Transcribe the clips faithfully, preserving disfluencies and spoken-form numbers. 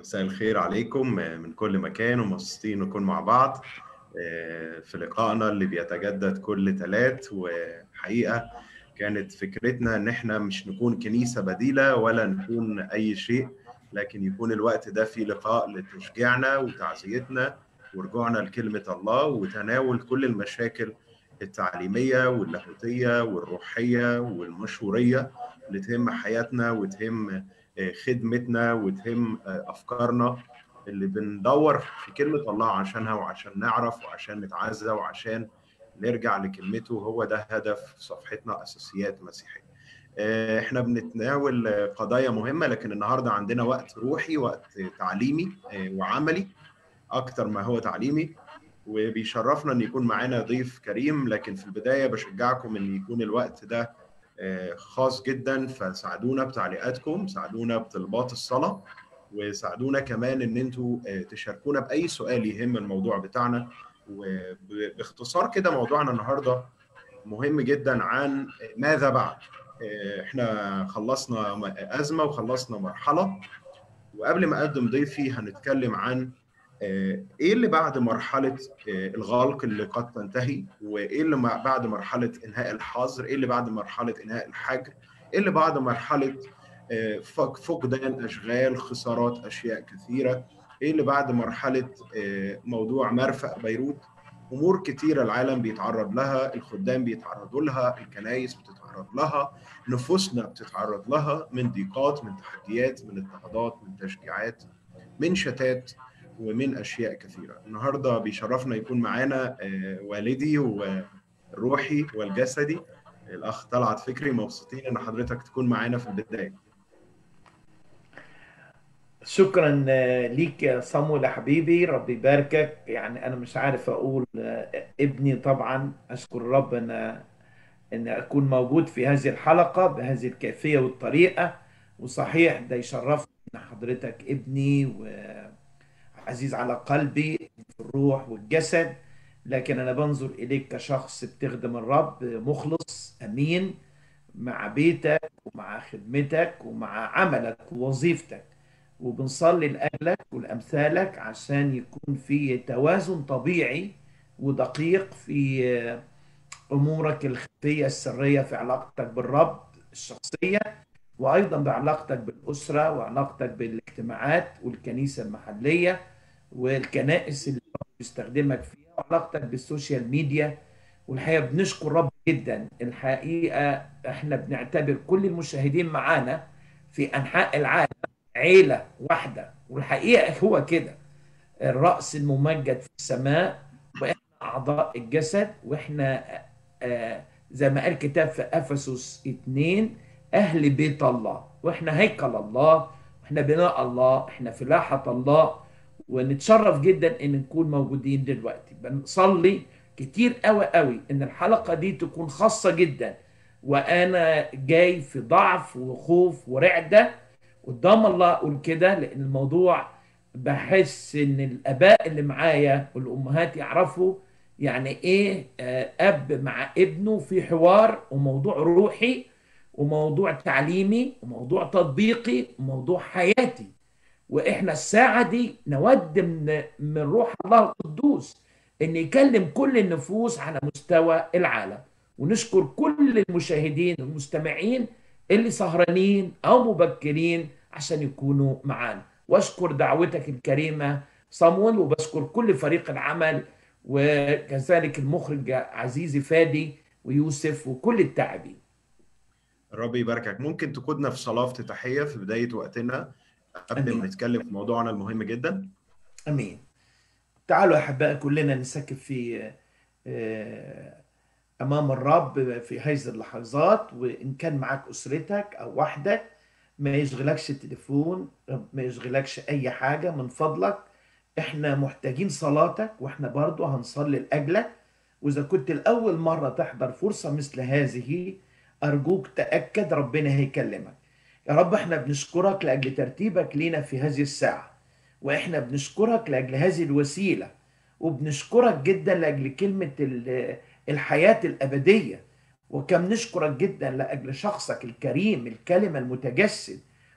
مساء الخير عليكم من كل مكان، ومبسوطين نكون مع بعض في لقائنا اللي بيتجدد كل ثلاث. وحقيقة كانت فكرتنا ان احنا مش نكون كنيسة بديلة ولا نكون اي شيء، لكن يكون الوقت ده في لقاء لتشجيعنا وتعزيتنا ورجوعنا لكلمة الله وتناول كل المشاكل التعليمية واللاهوتية والروحية والمشورية اللي تهم حياتنا وتهم خدمتنا وتهم أفكارنا اللي بندور في كلمة الله عشانها وعشان نعرف وعشان نتعزى وعشان نرجع لكلمته. هو ده هدف صفحتنا أساسيات مسيحية. احنا بنتناول قضايا مهمة، لكن النهاردة عندنا وقت روحي، وقت تعليمي وعملي أكتر ما هو تعليمي، وبيشرفنا أن يكون معنا ضيف كريم. لكن في البداية بشجعكم أن يكون الوقت ده خاص جدا، فساعدونا بتعليقاتكم، ساعدونا بطلبات الصلاة، وساعدونا كمان ان انتوا تشاركونا باي سؤال يهم الموضوع بتاعنا. وباختصار كده موضوعنا النهارده مهم جدا عن ماذا بعد. احنا خلصنا ازمه وخلصنا مرحله، وقبل ما اقدم ضيفي هنتكلم عن ايه اللي بعد مرحله الغلق اللي قد تنتهي، وايه اللي بعد مرحله انهاء الحظر، ايه اللي بعد مرحله انهاء الحجر، ايه اللي بعد مرحله فقدان اشغال، خسارات اشياء كثيره، ايه اللي بعد مرحله موضوع مرفأ بيروت. امور كثيره العالم بيتعرض لها، الخدام بيتعرضوا لها، الكنائس بتتعرض لها، نفوسنا بتتعرض لها من ضيقات، من تحديات، من اضطهادات، من تشجيعات، من شتات، ومن اشياء كثيره. النهارده بيشرفنا يكون معانا والدي والروحي والجسدي الاخ طلعت فكري. مبسوطين ان حضرتك تكون معانا في البدايه. شكرا ليك يا صامويل حبيبي، ربي يباركك. يعني انا مش عارف اقول ابني، طبعا اشكر الرب ان ان اكون موجود في هذه الحلقه بهذه الكيفيه والطريقه. وصحيح ده يشرفني ان حضرتك ابني وعزيز على قلبي في الروح والجسد، لكن انا بنظر اليك كشخص بتخدم الرب مخلص امين مع بيتك ومع خدمتك ومع عملك ووظيفتك. وبنصلي لأجلك ولأمثالك عشان يكون في توازن طبيعي ودقيق في أمورك الخفية السرية في علاقتك بالرب الشخصية، وأيضا بعلاقتك بالأسرة وعلاقتك بالاجتماعات والكنيسة المحلية والكنائس اللي بيستخدمك فيها، وعلاقتك بالسوشيال ميديا. والحقيقة بنشكر رب جدا. الحقيقة احنا بنعتبر كل المشاهدين معانا في أنحاء العالم عيلة واحدة، والحقيقة هو كده. الرأس الممجد في السماء، وإحنا أعضاء الجسد، وإحنا آه زي ما قال الكتاب في أفسس اتنين أهل بيت الله، وإحنا هيكل الله، وإحنا بناء الله، إحنا فلاحة الله. ونتشرف جدا إن نكون موجودين دلوقتي. بنصلي كتير قوي قوي إن الحلقة دي تكون خاصة جدا، وأنا جاي في ضعف وخوف ورعدة قدام الله اقول كده، لان الموضوع بحس ان الاباء اللي معايا والامهات يعرفوا يعني ايه اب مع ابنه في حوار، وموضوع روحي وموضوع تعليمي وموضوع تطبيقي وموضوع حياتي. واحنا الساعة دي نود من من روح الله القدوس ان يكلم كل النفوس على مستوى العالم. ونشكر كل المشاهدين والمستمعين اللي سهرانين او مبكرين عشان يكونوا معانا. واشكر دعوتك الكريمة صامويل، وبشكر كل فريق العمل، وكذلك المخرج عزيزي فادي ويوسف وكل التاعبين. الرب يباركك. ممكن تقودنا في صلاة افتتاحية في بداية وقتنا قبل امين ما نتكلم في موضوعنا المهم جدا؟ امين. تعالوا يا احبائي كلنا نسكب في أمام الرب في هذه اللحظات. وإن كان معك أسرتك أو وحدك، ما يشغلكش التليفون، ما يشغلكش أي حاجة من فضلك. إحنا محتاجين صلاتك، وإحنا برضو هنصلي لأجلك. وإذا كنت الأول مرة تحضر فرصة مثل هذه، أرجوك تأكد ربنا هيكلمك. يا رب إحنا بنشكرك لأجل ترتيبك لينا في هذه الساعة، وإحنا بنشكرك لأجل هذه الوسيلة، وبنشكرك جدا لأجل كلمة الحياة الأبدية. وكم نشكرك جدا لأجل شخصك الكريم الكلمة المتجسد،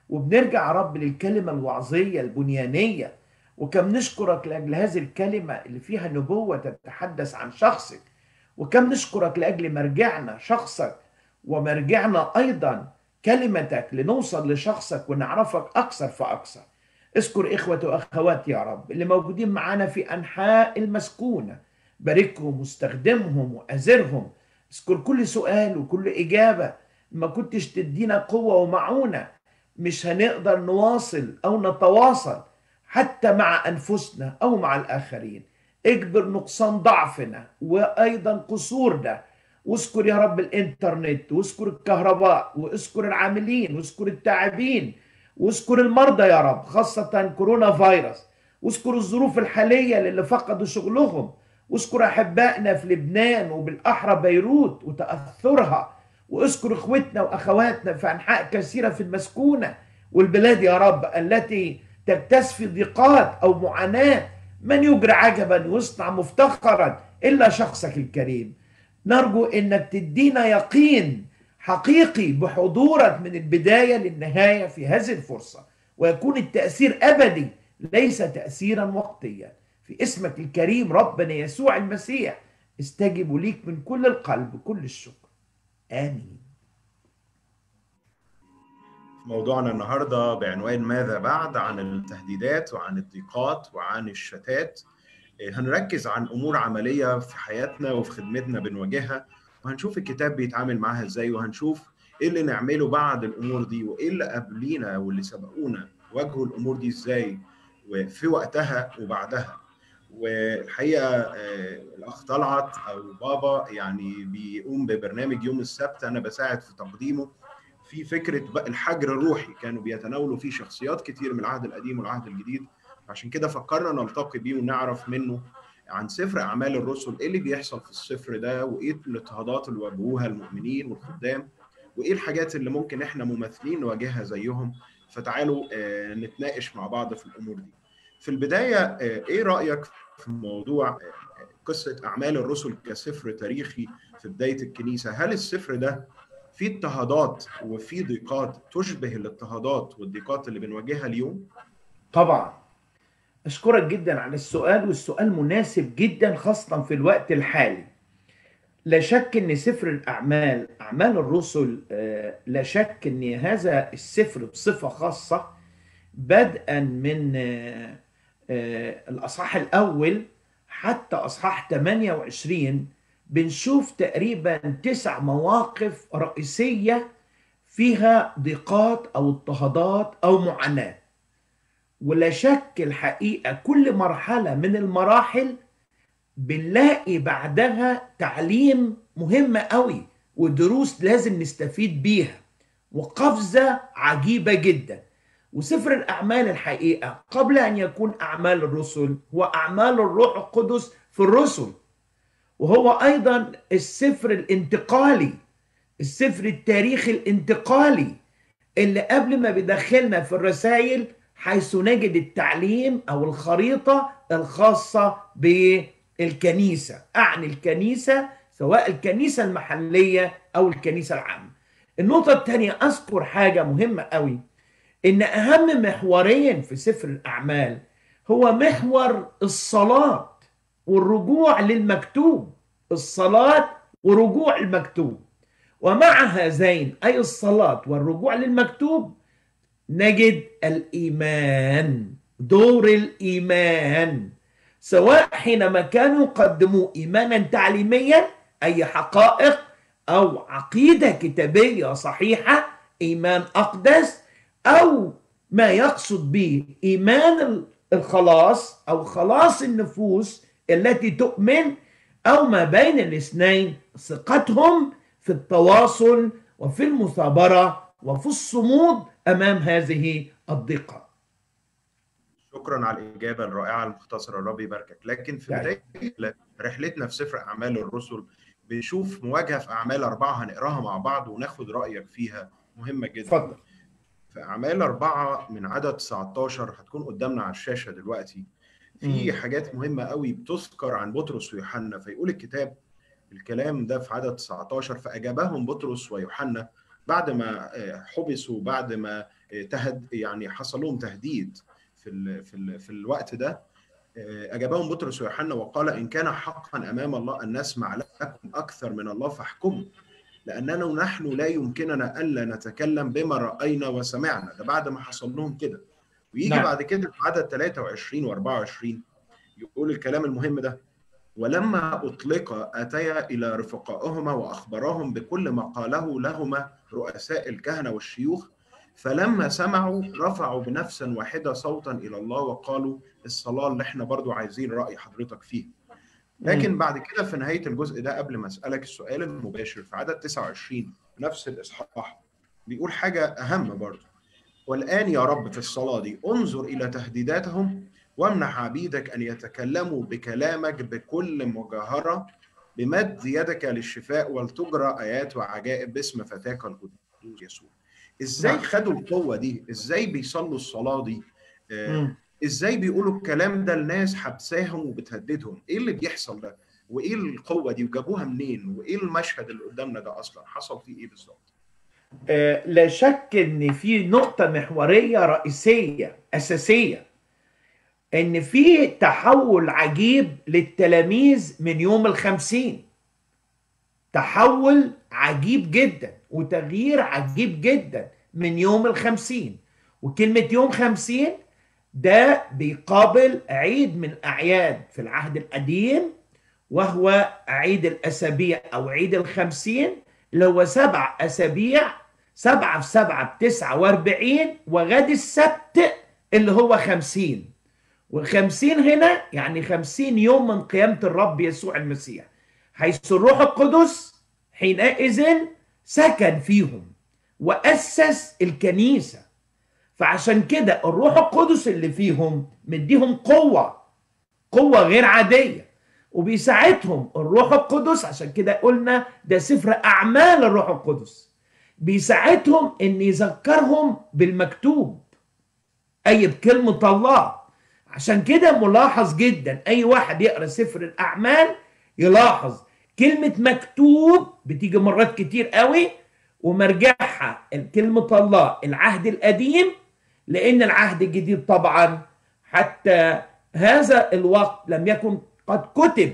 وبنرجع يا رب للكلمة الوعظية البنيانية، وكم نشكرك لأجل هذه الكلمة اللي فيها نبوة تتحدث عن شخصك، وكم نشكرك لأجل مرجعنا شخصك، ومرجعنا أيضا كلمتك لنوصل لشخصك ونعرفك أكثر فأكثر. اذكر إخوة وأخواتي يا رب اللي موجودين معانا في أنحاء المسكونة، باركهم واستخدمهم وأزرهم. اذكر كل سؤال وكل إجابة، ما كنتش تدينا قوة ومعونة مش هنقدر نواصل أو نتواصل حتى مع أنفسنا أو مع الآخرين. اجبر نقصان ضعفنا وأيضا قصورنا، واذكر يا رب الإنترنت، واذكر الكهرباء، واذكر العاملين، واذكر التاعبين، واذكر المرضى يا رب خاصة كورونا فيروس، واذكر الظروف الحالية للي فقدوا شغلهم، واذكر أحبائنا في لبنان وبالأحرى بيروت وتأثرها، واذكر اخوتنا واخواتنا في انحاء كثيره في المسكونه والبلاد يا رب التي تكتس في ضيقات او معاناه. من يجري عجبا ويصنع مفتخرا الا شخصك الكريم. نرجو انك تدينا يقين حقيقي بحضورك من البدايه للنهايه في هذه الفرصه، ويكون التاثير ابدي ليس تاثيرا وقتيا. في اسمك الكريم ربنا يسوع المسيح استجب ليك من كل القلب كل الشكر. آمين. موضوعنا النهاردة بعنوان ماذا بعد، عن التهديدات وعن الضيقات وعن الشتات. هنركز عن أمور عملية في حياتنا وفي خدمتنا بنواجهها، وهنشوف الكتاب بيتعامل معاها إزاي، وهنشوف إيه اللي نعمله بعد الأمور دي، وإيه اللي قبلينا واللي سبقونا واجهوا الأمور دي إزاي وفي وقتها وبعدها. والحقيقة الأخ طلعت أو بابا يعني بيقوم ببرنامج يوم السبت، أنا بساعد في تقديمه، في فكرة الحجر الروحي، كانوا بيتناولوا فيه شخصيات كتير من العهد القديم والعهد الجديد. عشان كده فكرنا نلتقي بيه ونعرف منه عن سفر أعمال الرسل، إيه اللي بيحصل في السفر ده، وإيه الاضطهادات اللي واجهوها المؤمنين والخدام، وإيه الحاجات اللي ممكن إحنا ممثلين نواجهها زيهم. فتعالوا نتناقش مع بعض في الأمور دي. في البداية إيه رأيك في موضوع قصة أعمال الرسل كسفر تاريخي في بداية الكنيسة؟ هل السفر ده فيه اضطهادات وفيه ضيقات تشبه الاضطهادات والضيقات اللي بنواجهها اليوم؟ طبعا. أشكرك جدا على السؤال، والسؤال مناسب جدا خاصة في الوقت الحالي. لا شك أن سفر الأعمال أعمال الرسل لا شك أن هذا السفر بصفة خاصة بدءا من الأصحاح الأول حتى أصحاح ثمانية وعشرين بنشوف تقريبا تسع مواقف رئيسية فيها ضيقات أو اضطهادات أو معاناة. ولا شك الحقيقة كل مرحلة من المراحل بنلاقي بعدها تعليم مهمة قوي ودروس لازم نستفيد بيها وقفزة عجيبة جدا. وسفر الأعمال الحقيقة قبل أن يكون أعمال الرسل هو أعمال الروح القدس في الرسل، وهو أيضا السفر الانتقالي، السفر التاريخي الانتقالي اللي قبل ما بيدخلنا في الرسائل حيث نجد التعليم أو الخريطة الخاصة بالكنيسة، أعني الكنيسة سواء الكنيسة المحلية أو الكنيسة العامة. النقطة الثانية أذكر حاجة مهمة قوي، إن أهم محورين في سفر الأعمال هو محور الصلاة والرجوع للمكتوب، الصلاة ورجوع المكتوب. ومع هذين أي الصلاة والرجوع للمكتوب نجد الإيمان، دور الإيمان، سواء حينما كانوا يقدموا إيمانا تعليميا أي حقائق أو عقيدة كتابية صحيحة إيمان أقدس، أو ما يقصد به إيمان الخلاص أو خلاص النفوس التي تؤمن، أو ما بين الاثنين ثقتهم في التواصل وفي المثابرة وفي الصمود أمام هذه الضيقة. شكرا على الإجابة الرائعة المختصرة، الرب يباركك. لكن في بداية رحلتنا في سفر أعمال الرسل بنشوف مواجهة في أعمال أربعة هنقراها مع بعض وناخد رأيك فيها، مهمة جدا. فضل. في أعمال أربعة من عدد تسعة عشر هتكون قدامنا على الشاشة دلوقتي، في حاجات مهمة قوي بتذكر عن بطرس ويوحنا. فيقول الكتاب الكلام ده في عدد تسعة عشر: فأجابهم بطرس ويوحنا بعد ما حبسوا، بعد ما تهد يعني حصل لهم تهديد في ال في ال في الوقت ده، أجابهم بطرس ويوحنا وقال: إن كان حقا أمام الله أن نسمع لكم أكثر من الله فاحكموا، لأننا نحن لا يمكننا ألا نتكلم بما رأينا وسمعنا. ده بعد ما حصل لهم كده. ويجي نعم. بعد كده في عدد ثلاثة وعشرين وأربعة وعشرين يقول الكلام المهم ده: ولما أطلق أتيا إلى رفقائهما وأخبرهم بكل ما قاله لهما رؤساء الكهنة والشيوخ، فلما سمعوا رفعوا بنفس واحدة صوتا إلى الله وقالوا الصلاة اللي احنا برضو عايزين رأي حضرتك فيه. لكن بعد كده في نهاية الجزء ده، قبل ما أسألك السؤال المباشر، في عدد تسعة وعشرين نفس الإصحاح بيقول حاجة أهم برضو: والآن يا رب في الصلاة دي انظر إلى تهديداتهم وامنح عبيدك أن يتكلموا بكلامك بكل مجاهرة بمد يدك للشفاء، ولتجرى آيات وعجائب باسم فتاك القدوس يسوع. إزاي نعم. خدوا القوة دي؟ إزاي بيصلوا الصلاة دي؟ آه، مم. إزاي بيقولوا الكلام ده لناس حبساهم وبتهددهم؟ إيه اللي بيحصل ده؟ وإيه القوة دي؟ وجابوها منين؟ وإيه المشهد اللي قدامنا ده أصلا؟ حصل فيه إيه بالظبط؟ آه، لا شك ان في نقطة محورية رئيسية اساسية، ان في تحول عجيب للتلاميذ من يوم الخمسين. تحول عجيب جدا وتغيير عجيب جدا من يوم الخمسين. وكلمة يوم خمسين ده بيقابل عيد من أعياد في العهد القديم، وهو عيد الأسابيع أو عيد الخمسين، اللي هو سبع أسابيع، سبعة في سبعة بتسعة واربعين، وغد السبت اللي هو خمسين. والخمسين هنا يعني خمسين يوم من قيامة الرب يسوع المسيح، حيث الروح القدس حينئذ سكن فيهم وأسس الكنيسة. فعشان كده الروح القدس اللي فيهم مديهم قوة، قوة غير عادية، وبيساعدهم الروح القدس. عشان كده قلنا ده سفر أعمال الروح القدس، بيساعدهم إن يذكرهم بالمكتوب، أي بكلمة الله. عشان كده ملاحظ جدا أي واحد يقرأ سفر الأعمال يلاحظ كلمة مكتوب بتيجي مرات كتير قوي، ومرجعها كلمة الله العهد القديم، لأن العهد الجديد طبعا حتى هذا الوقت لم يكن قد كتب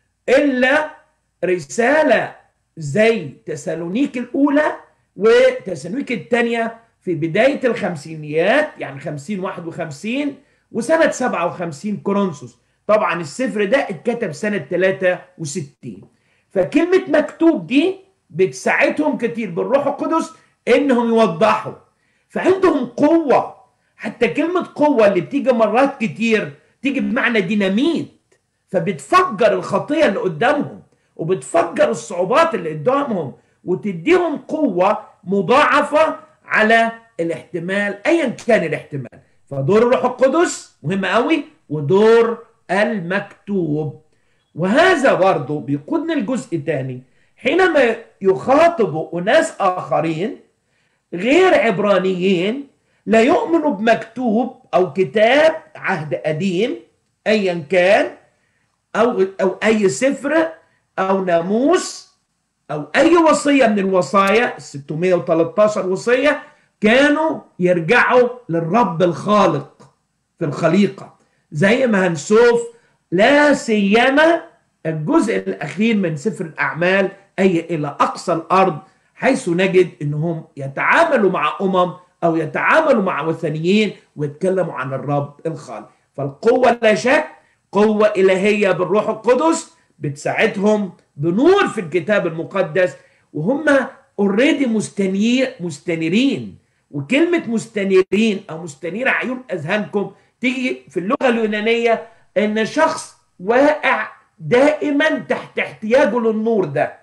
إلا رسالة زي تسالونيك الأولى وتسالونيك الثانية في بداية الخمسينيات، يعني خمسين واحد وخمسين، وسنة سبعة وخمسين كورنثوس. طبعا السفر ده اتكتب سنة ثلاثة وستين. فكلمة مكتوب دي بتساعدهم كتير بالروح القدس انهم يوضحوا، فعندهم قوة. حتى كلمة قوة اللي بتيجي مرات كتير تيجي بمعنى ديناميت، فبتفجر الخطية اللي قدامهم وبتفجر الصعوبات اللي قدامهم وتديهم قوة مضاعفة على الاحتمال ايا كان الاحتمال. فدور الروح القدس مهم قوي، ودور المكتوب. وهذا برضه بيقودنا الجزء الثاني، حينما يخاطب أناس آخرين غير عبرانيين لا يؤمنوا بمكتوب أو كتاب عهد قديم أيا كان، أو, أو أي سفر أو ناموس أو أي وصية من الوصايا ستمائة وثلاثة عشر وصية، كانوا يرجعوا للرب الخالق في الخليقة، زي ما هنشوف لا سيما الجزء الأخير من سفر الأعمال، أي إلى أقصى الأرض، حيث نجد أنهم يتعاملوا مع أمم أو يتعاملوا مع وثنيين ويتكلموا عن الرب الخالق. فالقوة لا شك قوة إلهية بالروح القدس بتساعدهم بنور في الكتاب المقدس، وهم اوريدي مستنير مستنيرين. وكلمة مستنيرين أو مستنير عيون أذهانكم تيجي في اللغة اليونانية إن شخص واقع دائما تحت احتياجه للنور ده،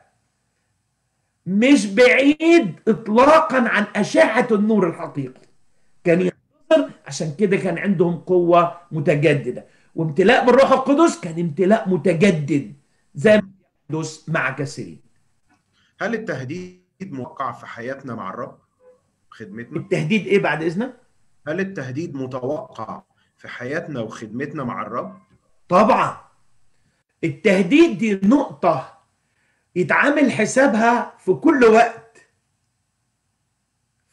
مش بعيد إطلاقا عن أشعة النور الحقيقي، كان ينتظر. عشان كده كان عندهم قوة متجددة، وامتلاء بالروح القدس كان امتلاء متجدد زي ما يحدث مع كثيرين. هل التهديد موقع في حياتنا مع الرب خدمتنا؟ التهديد ايه بعد اذنك؟ هل التهديد متوقع في حياتنا وخدمتنا مع الرب؟ طبعا. التهديد دي نقطة يتعامل حسابها في كل وقت.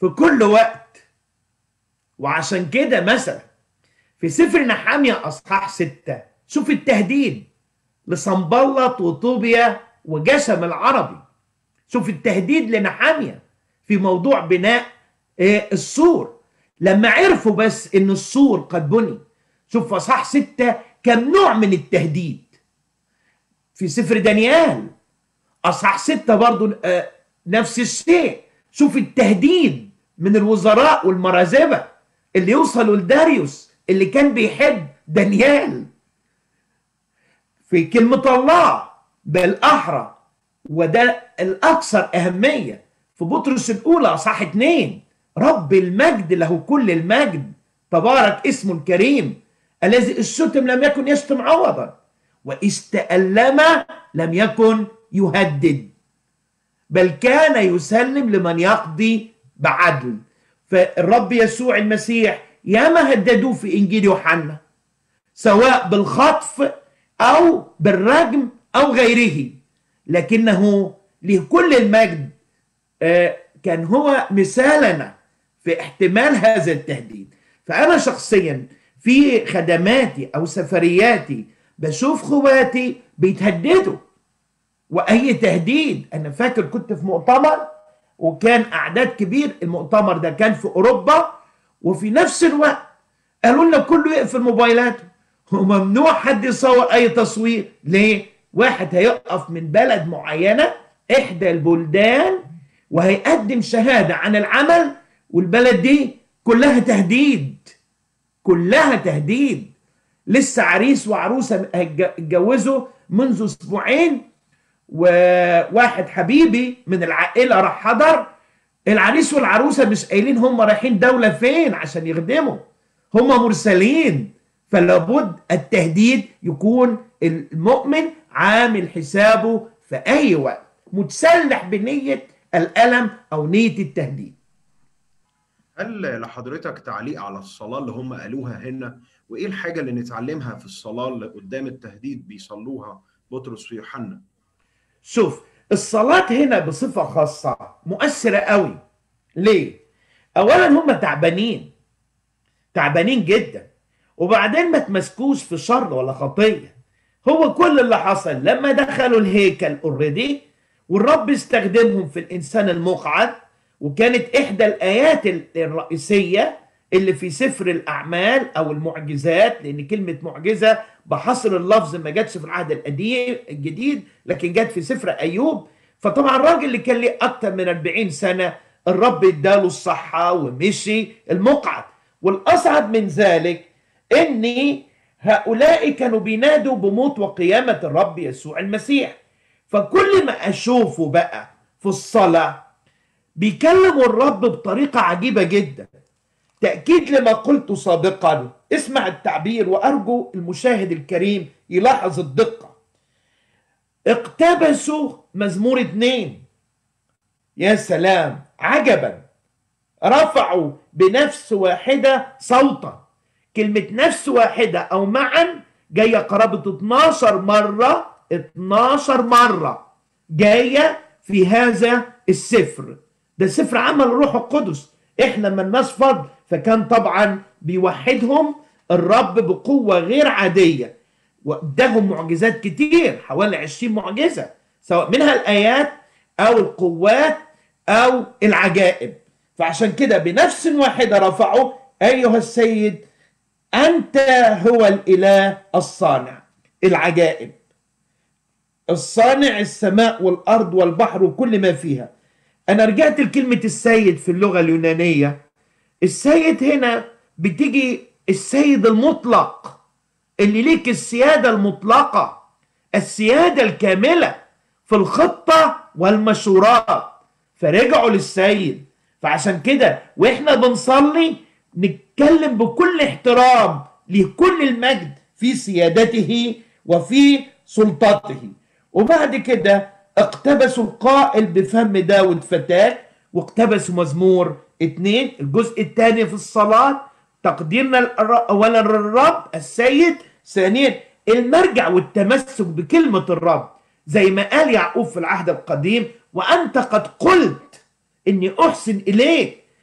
في كل وقت. وعشان كده مثلا في سفر نحميا أصحاح ستة شوف التهديد لصنبلط وطوبيا وجشم العربي. شوف التهديد لنحميا في موضوع بناء السور لما عرفوا بس ان السور قد بني. شوف في اصحاح ستة كم نوع من التهديد. في سفر دانيال اصحاح ستة برضو نفس الشيء. شوف التهديد من الوزراء والمرازبة اللي يوصلوا لداريوس اللي كان بيحب دانيال. في كلمة الله بالأحرى وده الأكثر أهمية في بطرس الأولى أصحاح اتنين، رب المجد له كل المجد تبارك اسمه الكريم الذي الشتم لم يكن يشتم عوضا وإذ تألم لم يكن يهدد بل كان يسلم لمن يقضي بعدل. فالرب يسوع المسيح ياما هددوه في إنجيل يوحنا سواء بالخطف أو بالرجم أو غيره، لكنه لكل المجد كان هو مثالنا في احتمال هذا التهديد. فأنا شخصيا في خدماتي أو سفرياتي بشوف خواتي بيتهددوا، وأي تهديد. أنا فاكر كنت في مؤتمر وكان أعداد كبير، المؤتمر ده كان في أوروبا، وفي نفس الوقت قالوا لنا كله يقفل موبايلاته وممنوع حد يصور أي تصوير. ليه؟ واحد هيقف من بلد معينة إحدى البلدان وهيقدم شهادة عن العمل، والبلد دي كلها تهديد، كلها تهديد. لسه عريس وعروسة اتجوزوا منذ اسبوعين، وواحد حبيبي من العائلة راح حضر. العريس والعروسة مش قايلين هم رايحين دولة فين عشان يخدموا، هم مرسلين. فلابد التهديد يكون المؤمن عامل حسابه في أي وقت متسلح بنية الألم أو نية التهديد. هل لحضرتك تعليق على الصلاة اللي هم قالوها هنا؟ وإيه الحاجة اللي نتعلمها في الصلاة اللي قدام التهديد بيصلوها بطرس ويوحنا؟ شوف، الصلاة هنا بصفة خاصة مؤثرة قوي. ليه؟ أولا هم تعبانين تعبانين جدا، وبعدين ما تمسكوش في شر ولا خطية. هو كل اللي حصل لما دخلوا الهيكل اوريدي والرب استخدمهم في الإنسان المقعد، وكانت إحدى الآيات الرئيسية اللي في سفر الأعمال أو المعجزات، لأن كلمة معجزة بحصر اللفظ ما جاتش في العهد القديم الجديد لكن جات في سفر أيوب. فطبعا الراجل اللي كان ليه أكتر من أربعين سنة الرب اداله الصحة ومشي المقعد. والأصعب من ذلك إن هؤلاء كانوا بينادوا بموت وقيامة الرب يسوع المسيح. فكل ما أشوفه بقى في الصلاة بيكلموا الرب بطريقة عجيبة جدا، تأكيد لما قلت سابقا. اسمع التعبير وأرجو المشاهد الكريم يلاحظ الدقة. اقتبسوا مزمور اتنين، يا سلام عجبا، رفعوا بنفس واحدة صوتا. كلمة نفس واحدة أو معا جاية قرابة اتناشر مرة، اتناشر مرة جاية في هذا السفر. ده سفر عمل الروح القدس، احنا ما لناش فضل. فكان طبعا بيوحدهم الرب بقوة غير عادية، واداهم معجزات كتير، حوالي عشرين معجزة، سواء منها الآيات أو القوات أو العجائب. فعشان كده بنفس واحدة رفعوا أيها السيد أنت هو الإله الصانع العجائب، الصانع السماء والأرض والبحر وكل ما فيها. أنا رجعت لكلمة السيد في اللغة اليونانية. السيد هنا بتيجي السيد المطلق اللي ليك السيادة المطلقة، السيادة الكاملة في الخطة والمشورات. فرجعوا للسيد. فعشان كده وإحنا بنصلي نتكلم بكل احترام لكل المجد في سيادته وفي سلطته. وبعد كده اقتبسوا القائل بفم داود فتاك، واقتبسوا مزمور اتنين الجزء الثاني في الصلاة، تقديرنا أولا للرب السيد، ثانيا المرجع والتمسك بكلمة الرب زي ما قال يعقوب في العهد القديم، وأنت قد قلت إني أحسن إليك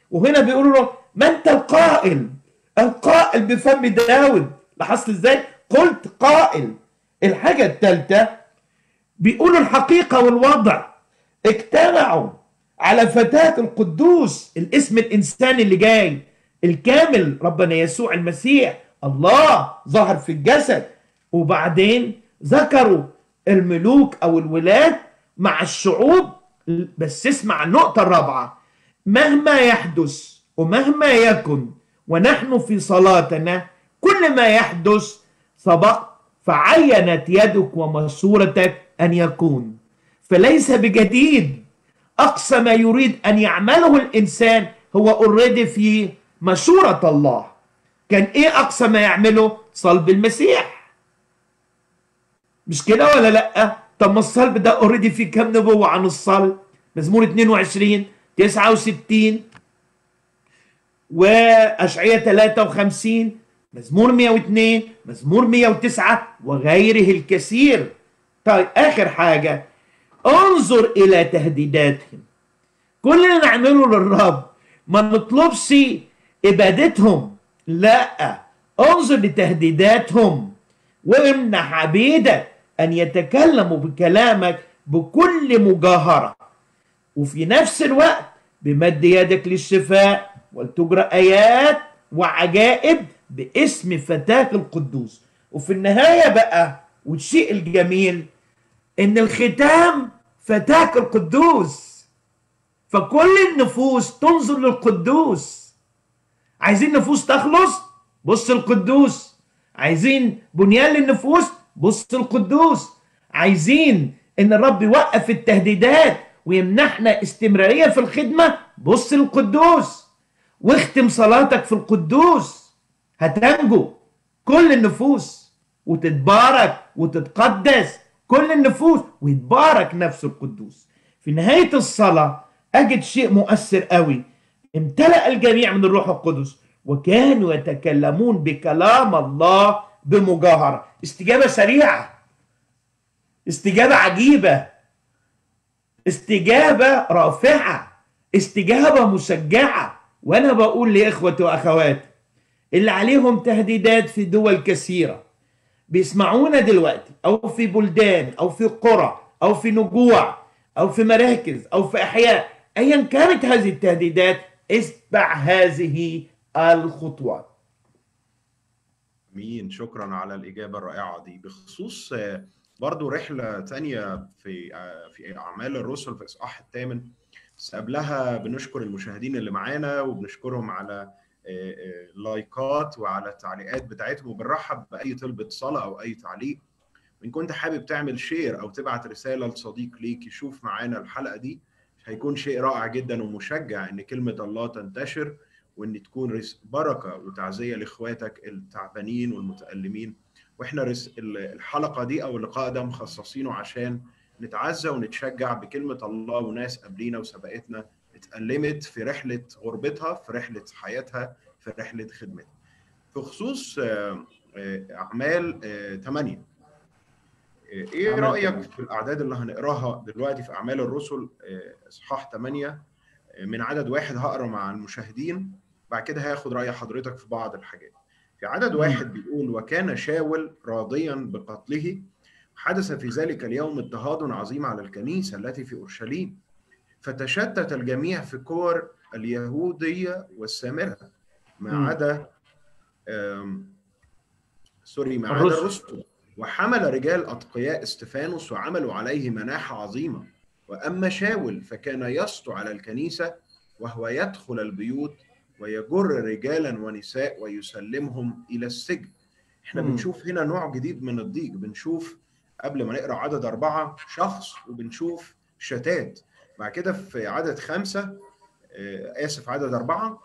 وهنا بيقولوا له ما انت القائل، القائل بفم داود. لاحظت ازاي؟ قلت قائل. الحاجة الثالثة بيقولوا الحقيقة والوضع، اجتمعوا على فتاة القدوس، الاسم الإنساني اللي جاي الكامل، ربنا يسوع المسيح، الله ظهر في الجسد. وبعدين ذكروا الملوك أو الولاد مع الشعوب. بس اسمع النقطة الرابعة، مهما يحدث ومهما يكن ونحن في صلاتنا كل ما يحدث سبق فعينت يدك ومشورتك أن يكون، فليس بجديد. أقصى ما يريد أن يعمله الإنسان هو اوريدي في مشورة الله. كان إيه أقصى ما يعمله؟ صلب المسيح، مش كده ولا لأ؟ طب ما الصلب ده اوريدي في كم نبوة عن الصلب؟ مزمور اثنين وعشرين، تسعة وستين، وأشعية ثلاثة وخمسين، مزمور مئة واثنين، مزمور مئة وتسعة، وغيره الكثير. طيب آخر حاجة، انظر إلى تهديداتهم. كل اللي نعمله للرب ما نطلبش إبادتهم، لا، انظر لتهديداتهم وامنح عبيدك أن يتكلموا بكلامك بكل مجاهرة، وفي نفس الوقت بمد يدك للشفاء، ولتجرى آيات وعجائب باسم فتاك القدوس. وفي النهاية بقى، والشيء الجميل إن الختام فتاك القدوس، فكل النفوس تنظر للقدوس. عايزين نفوس تخلص؟ بص القدوس. عايزين بنيان للنفوس؟ بص القدوس. عايزين إن الرب يوقف التهديدات ويمنحنا استمرارية في الخدمة؟ بص القدوس. واختم صلاتك في القدوس، هتنجو كل النفوس وتتبارك وتتقدس كل النفوس ويتبارك نفس القدوس. في نهاية الصلاة أجد شيء مؤثر قوي، امتلأ الجميع من الروح القدس وكانوا يتكلمون بكلام الله بمجاهرة. استجابة سريعة، استجابة عجيبة، استجابة رافعة، استجابة مشجعة. وأنا بقول لإخوتي وأخواتي اللي عليهم تهديدات في دول كثيرة بيسمعونا دلوقتي، أو في بلدان أو في قرى أو في نجوع أو في مراكز أو في أحياء، أيا كانت هذه التهديدات، اتبع هذه الخطوات. مين شكرا على الإجابة الرائعة دي. بخصوص برضو رحلة تانية في في أعمال الرسل في الإصحاح الثامن، بس قبلها بنشكر المشاهدين اللي معانا وبنشكرهم على لايكات وعلى التعليقات بتاعتهم، وبنرحب بأي طلبة صلاة أو أي تعليق. وإن كنت حابب تعمل شير أو تبعت رسالة لصديق ليك يشوف معانا الحلقة دي، هيكون شيء رائع جدا ومشجع إن كلمة الله تنتشر، وإن تكون بركة وتعزية لإخواتك التعبانين والمتألمين. وإحنا الحلقة دي أو اللقاء ده مخصصينه عشان نتعزى ونتشجع بكلمة الله، وناس قبلينا وسبقتنا اتألمت في رحلة غربتها، في رحلة حياتها، في رحلة خدمتها. في خصوص أعمال ثمانية، إيه رأيك في الأعداد اللي هنقراها دلوقتي في أعمال الرسل إصحاح ثمانية من عدد واحد؟ هقرأ مع المشاهدين، بعد كده هاخد رأي حضرتك في بعض الحاجات. في عدد واحد بيقول: وكان شاول راضيا بقتله، حدث في ذلك اليوم اضطهاد عظيم على الكنيسة التي في أورشليم، فتشتت الجميع في كور اليهودية والسامرة ما عدا سوري ما عدا الرسل، وحمل رجال أتقياء استفانوس وعملوا عليه مناحة عظيمة. وأما شاول فكان يسطو على الكنيسة وهو يدخل البيوت ويجر رجالا ونساء ويسلمهم إلى السجن. احنا بنشوف هنا نوع جديد من الضيق. بنشوف قبل ما نقرأ عدد أربعة شخص، وبنشوف شتات. بعد كده في عدد خمسة آسف عدد أربعة: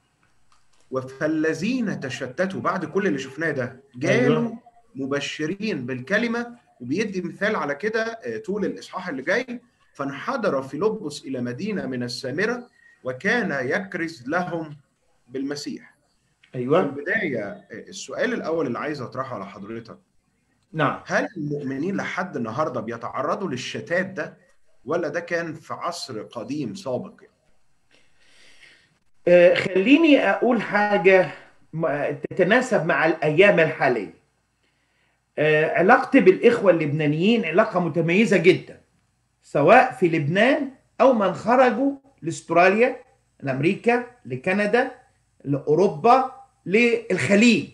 فالذين تشتتوا، بعد كل اللي شفناه ده جالوا مبشرين بالكلمة. وبيدي مثال على كده طول الإصحاح اللي جاي: فانحدر فيلبس إلى مدينة من السامرة وكان يكرز لهم بالمسيح. أيوة. في البداية السؤال الأول اللي عايز أطرحه على حضرتك: نعم، هل المؤمنين لحد النهاردة بيتعرضوا للشتات ده، ولا ده كان في عصر قديم سابق؟ آه، خليني أقول حاجة م- تتناسب مع الأيام الحالية. آه، علاقتي بالإخوة اللبنانيين علاقة متميزة جدا، سواء في لبنان أو من خرجوا لأستراليا، لأمريكا، لكندا، لأوروبا، للخليج.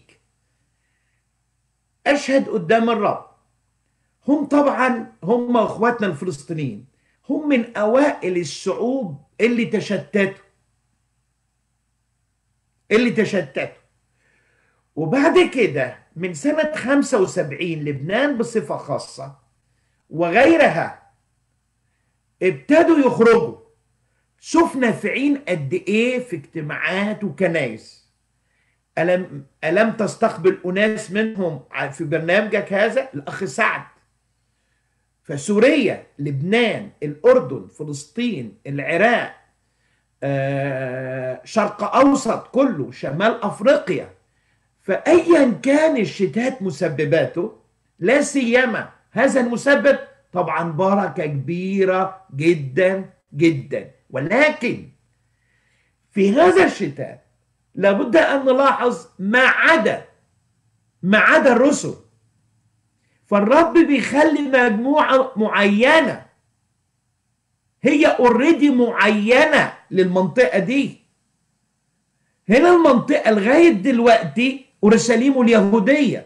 أشهد قدام الرب، هم طبعا هم اخواتنا الفلسطينيين هم من اوائل الشعوب اللي تشتتوا اللي تشتتوا وبعد كده من سنة خمسة وسبعين لبنان بصفة خاصة وغيرها ابتدوا يخرجوا. شفنا في عين قد ايه في اجتماعات وكنايس. ألم, ألم تستقبل أناس منهم في برنامجك هذا؟ الأخ سعد. فسوريا، لبنان، الأردن، فلسطين، العراق، آه، شرق أوسط كله، شمال أفريقيا. فأيا كان الشتات مسبباته، لا سيما هذا المسبب، طبعا بركة كبيرة جدا جدا. ولكن في هذا الشتاء لابد أن نلاحظ ما عدا ما عدا الرسل. فالرب بيخلي مجموعة معينة هي اوريدي معينة للمنطقة دي. هنا المنطقة لغاية دلوقتي أورشليم اليهودية،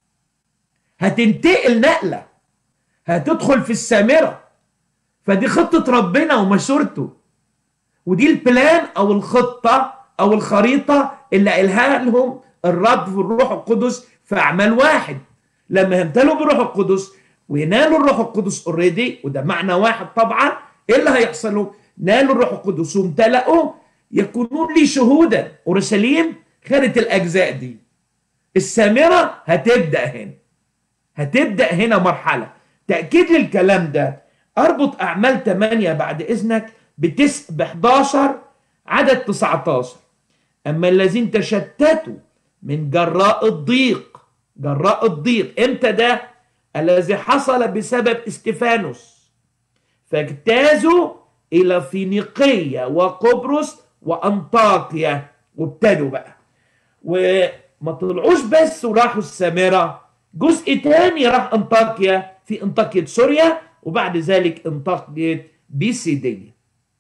هتنتقل نقلة، هتدخل في السامرة. فدي خطة ربنا ومشورته، ودي البلان أو الخطة أو الخريطة اللي قالها لهم الرب في الروح القدس في أعمال واحد. لما يمتلوا بالروح القدس وينالوا الروح القدس اوريدي، وده معنى واحد طبعا، ايه اللي هيحصل له؟ نالوا الروح القدس وامتلأوا، يكونون لي شهودا. اورشليم خدت الاجزاء دي، السامره هتبدا هنا هتبدا هنا مرحله. تاكيد للكلام ده اربط اعمال ثمانية بعد اذنك بتس ب احداشر عدد تسعتاشر. اما الذين تشتتوا من جراء الضيق. جراء الضيق امتى ده؟ الذي حصل بسبب استفانوس، فاجتازوا الى فينيقية وقبرص وانطاكيا. وابتدوا بقى، وما طلعوش بس وراحوا السامرة، جزء تاني راح انطاكيا، في انطاكية سوريا، وبعد ذلك انطاكية بيسيدية.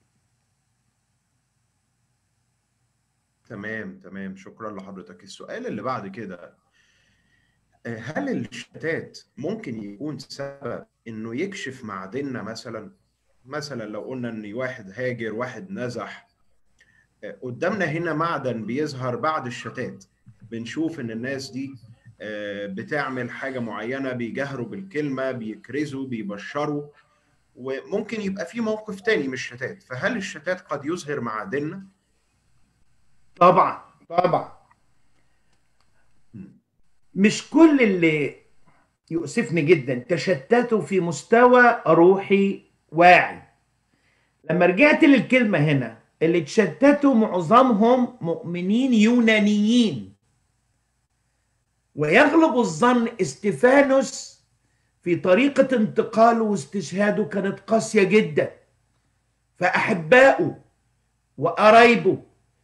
تمام تمام، شكرا لحضرتك. السؤال اللي بعد كده، هل الشتات ممكن يكون سبب انه يكشف معدننا؟ مثلا مثلا لو قلنا ان واحد هاجر، واحد نزح، قدامنا هنا معدن بيظهر بعد الشتات، بنشوف ان الناس دي بتعمل حاجة معينة، بيجهروا بالكلمة، بيكرزوا، بيبشروا، وممكن يبقى في موقف تاني مش شتات. فهل الشتات قد يظهر معادننا؟ طبعا طبعا. مش كل اللي يؤسفني جدا تشتتوا في مستوى روحي واعي. لما رجعت للكلمة هنا، اللي تشتتوا معظمهم مؤمنين يونانيين. ويغلب الظن استفانوس في طريقة انتقاله واستشهاده كانت قاسية جدا. فأحبائه وقرايبه،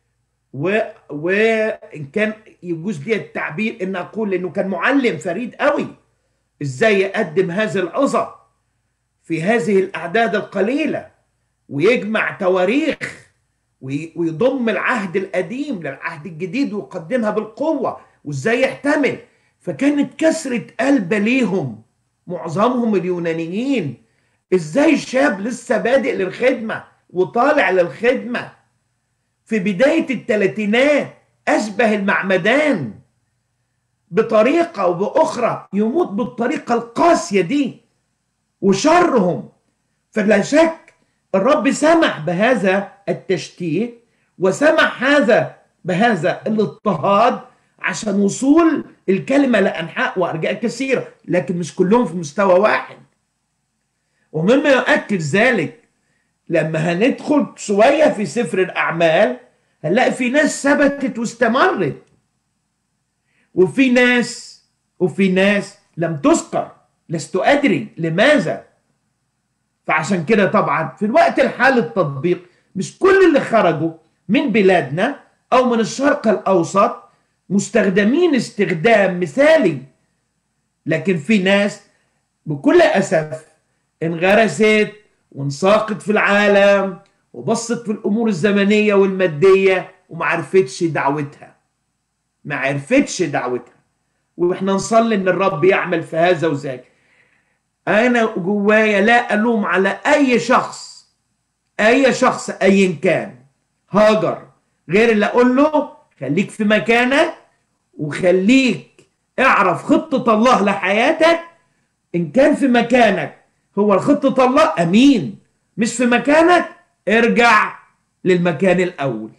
وإن كان يجوز لي التعبير إن أقول إنه كان معلم فريد قوي، إزاي يقدم هذه العظة في هذه الأعداد القليلة، ويجمع تواريخ ويضم العهد القديم للعهد الجديد ويقدمها بالقوة، وإزاي يحتمل. فكانت كسرة قلب ليهم معظمهم اليونانيين. إزاي شاب لسه بادئ للخدمة وطالع للخدمة في بداية الثلاثينات أشبه المعمدان بطريقة وبأخرى يموت بالطريقة القاسية دي وشرهم. فلا شك الرب سمح بهذا التشتيت، وسمح هذا بهذا الاضطهاد عشان وصول الكلمة لأنحاء وأرجاء كثيرة، لكن مش كلهم في مستوى واحد. ومما يؤكد ذلك لما هندخل شوية في سفر الأعمال هنلاقي في ناس ثبتت واستمرت، وفي ناس وفي ناس لم تذكر، لست أدري لماذا. فعشان كده طبعا في الوقت الحالي التطبيق مش كل اللي خرجوا من بلادنا أو من الشرق الأوسط مستخدمين استخدام مثالي، لكن في ناس بكل أسف انغرست وانساقت في العالم وبصت في الأمور الزمنية والمادية وما عرفتش دعوتها، ما عرفتش دعوتها. وإحنا نصلي إن الرب يعمل في هذا وذاك. أنا جوايا لا ألوم على أي شخص، أي شخص أيا كان هاجر، غير اللي أقول له خليك في مكانك وخليك اعرف خطة الله لحياتك. إن كان في مكانك هو خطة الله أمين، مش في مكانك ارجع للمكان الأول.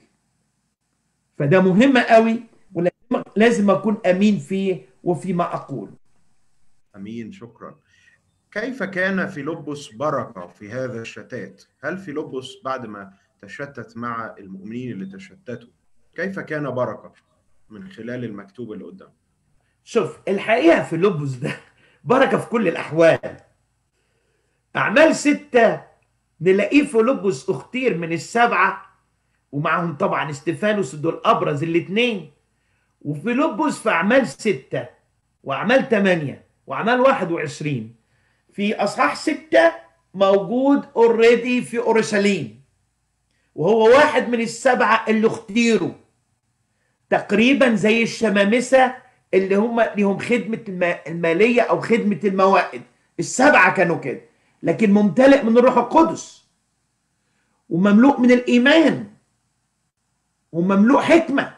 فده مهم قوي ولازم أكون أمين فيه وفيما أقول. أمين، شكرا. كيف كان فيلبس بركة في هذا الشتات؟ هل فيلبس بعد ما تشتت مع المؤمنين اللي تشتتوا كيف كان بركة من خلال المكتوب اللي قدام؟ شوف، الحقيقة فيلبس ده بركة في كل الأحوال. أعمال ستة نلاقيه فيلبس اختير من السبعة، ومعهم طبعا استفانوس، دول أبرز الاثنين. وفيلبس في أعمال ستة وأعمال ثمانية وأعمال واحد وعشرين في أصحاح ستة موجود اوريدي في أورشليم، وهو واحد من السبعة اللي اختيروا، تقريبا زي الشمامسة اللي هم لهم خدمة المالية أو خدمة الموائد. السبعة كانوا كده، لكن ممتلئ من الروح القدس ومملوء من الإيمان ومملوء حكمة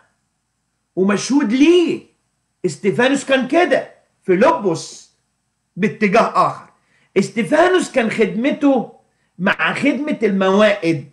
ومشهود ليه. استفانوس كان كده، فيلبس باتجاه آخر. استفانوس كان خدمته مع خدمة الموائد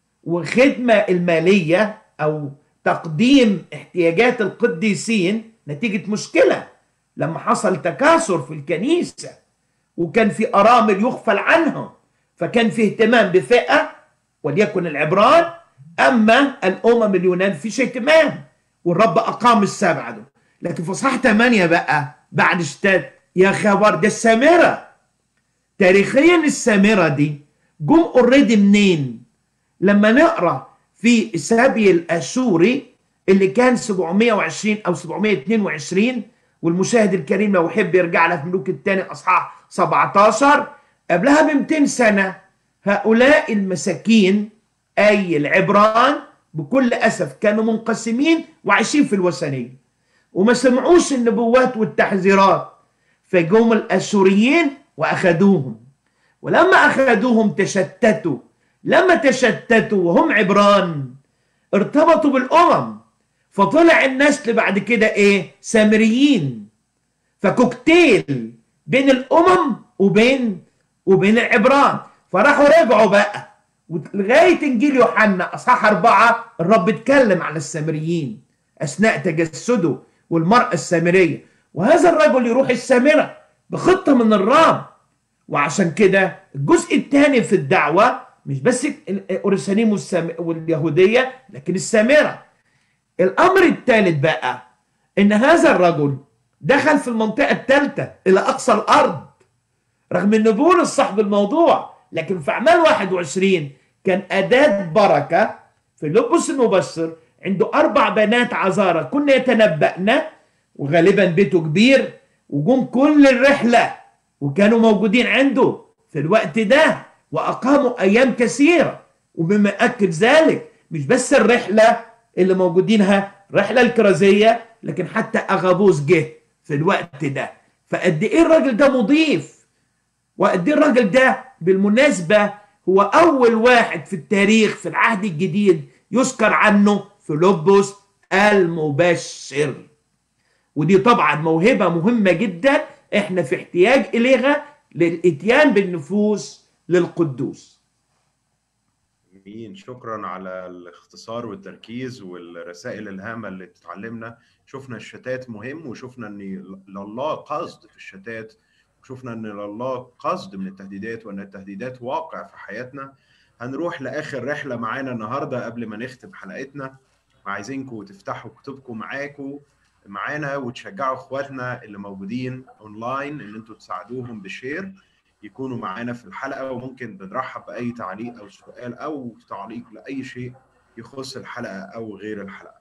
وخدمة المالية أو تقديم احتياجات القديسين نتيجة مشكلة لما حصل تكاثر في الكنيسة وكان في أرامل يغفل عنهم، فكان في اهتمام بفئة وليكن العبران، أما الأمم اليونان فيش اهتمام، والرب أقام السبعة دول. لكن في صح ثمانية بقى بعد اشتد يا خبر، ده السامرة. تاريخيا السامرة دي جم اوريدي منين؟ لما نقرأ في السبي الأشوري اللي كان سبعمائة وعشرين أو سبعمائة واثنين وعشرين، والمشاهد الكريم لو يحب يرجع له في ملوك الثاني أصحاح سبعة عشر، قبلها ب مئتين سنة هؤلاء المساكين أي العبران بكل أسف كانوا منقسمين وعايشين في الوثنية وما سمعوش النبوات والتحذيرات، فجم الأشوريين وأخذوهم، ولما أخذوهم تشتتوا. لما تشتتوا وهم عبران ارتبطوا بالأمم، فطلع النسل بعد كده إيه؟ سامريين. فكوكتيل بين الأمم وبين وبين العبران، فراحوا رجعوا بقى لغاية إنجيل يوحنا أصحاح أربعة الرب اتكلم على السامريين أثناء تجسده والمرأة السامرية، وهذا الرجل يروح السامرة بخطة من الرب. وعشان كده الجزء الثاني في الدعوة مش بس أورشليم واليهودية لكن السامرة. الأمر الثالث بقى إن هذا الرجل دخل في المنطقة الثالثة إلى أقصى الأرض، رغم إن بولس صاحب الموضوع، لكن في أعمال واحد وعشرين كان أداة بركة. فيلبس المبشر عنده أربع بنات عذارى كنا يتنبأن، وغالبا بيته كبير، وجم كل الرحلة وكانوا موجودين عنده في الوقت ده وأقاموا أيام كثيرة. وبما أكد ذلك مش بس الرحلة اللي موجودينها رحلة الكرازية، لكن حتى أغابوس جه في الوقت ده. فقد إيه الراجل ده مضيف، وقد إيه الراجل ده بالمناسبة هو أول واحد في التاريخ في العهد الجديد يذكر عنه فيلبس المبشر. ودي طبعا موهبة مهمة جدا احنا في احتياج إليها للإتيان بالنفوس للقدوس. امين، شكرا على الاختصار والتركيز والرسائل الهامه اللي بتتعلمنا. شفنا الشتات مهم، وشفنا ان لله قصد في الشتات، وشفنا ان لله قصد من التهديدات، وان التهديدات واقع في حياتنا. هنروح لاخر رحله معانا النهارده قبل ما نختم حلقتنا. عايزينكم تفتحوا كتبكم معاكم معانا وتشجعوا اخواتنا اللي موجودين اونلاين ان انتوا تساعدوهم بالشير يكونوا معانا في الحلقة. وممكن بنرحب بأي تعليق أو سؤال أو تعليق لأي شيء يخص الحلقة أو غير الحلقة.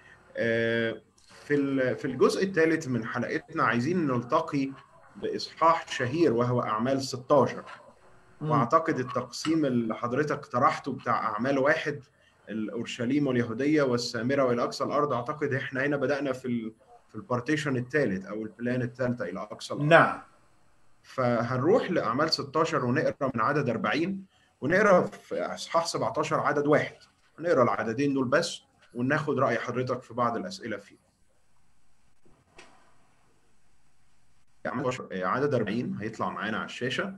في في الجزء الثالث من حلقتنا عايزين نلتقي بإصحاح شهير وهو أعمال ستاشر. وأعتقد التقسيم اللي حضرتك طرحته بتاع أعمال واحد، الأورشليم واليهودية والسامرة وإلى أقصى الأرض، أعتقد إحنا هنا بدأنا في ال في البارتيشن الثالث أو البلان الثالثة إلى أقصى الأرض. نعم. فهنروح لأعمال ستاشر ونقرأ من عدد أربعين، ونقرأ في إصحاح سبعتاشر عدد واحد. هنقرأ العددين دول بس وناخد رأي حضرتك في بعض الأسئلة فيه. عدد أربعين هيطلع معانا على الشاشة.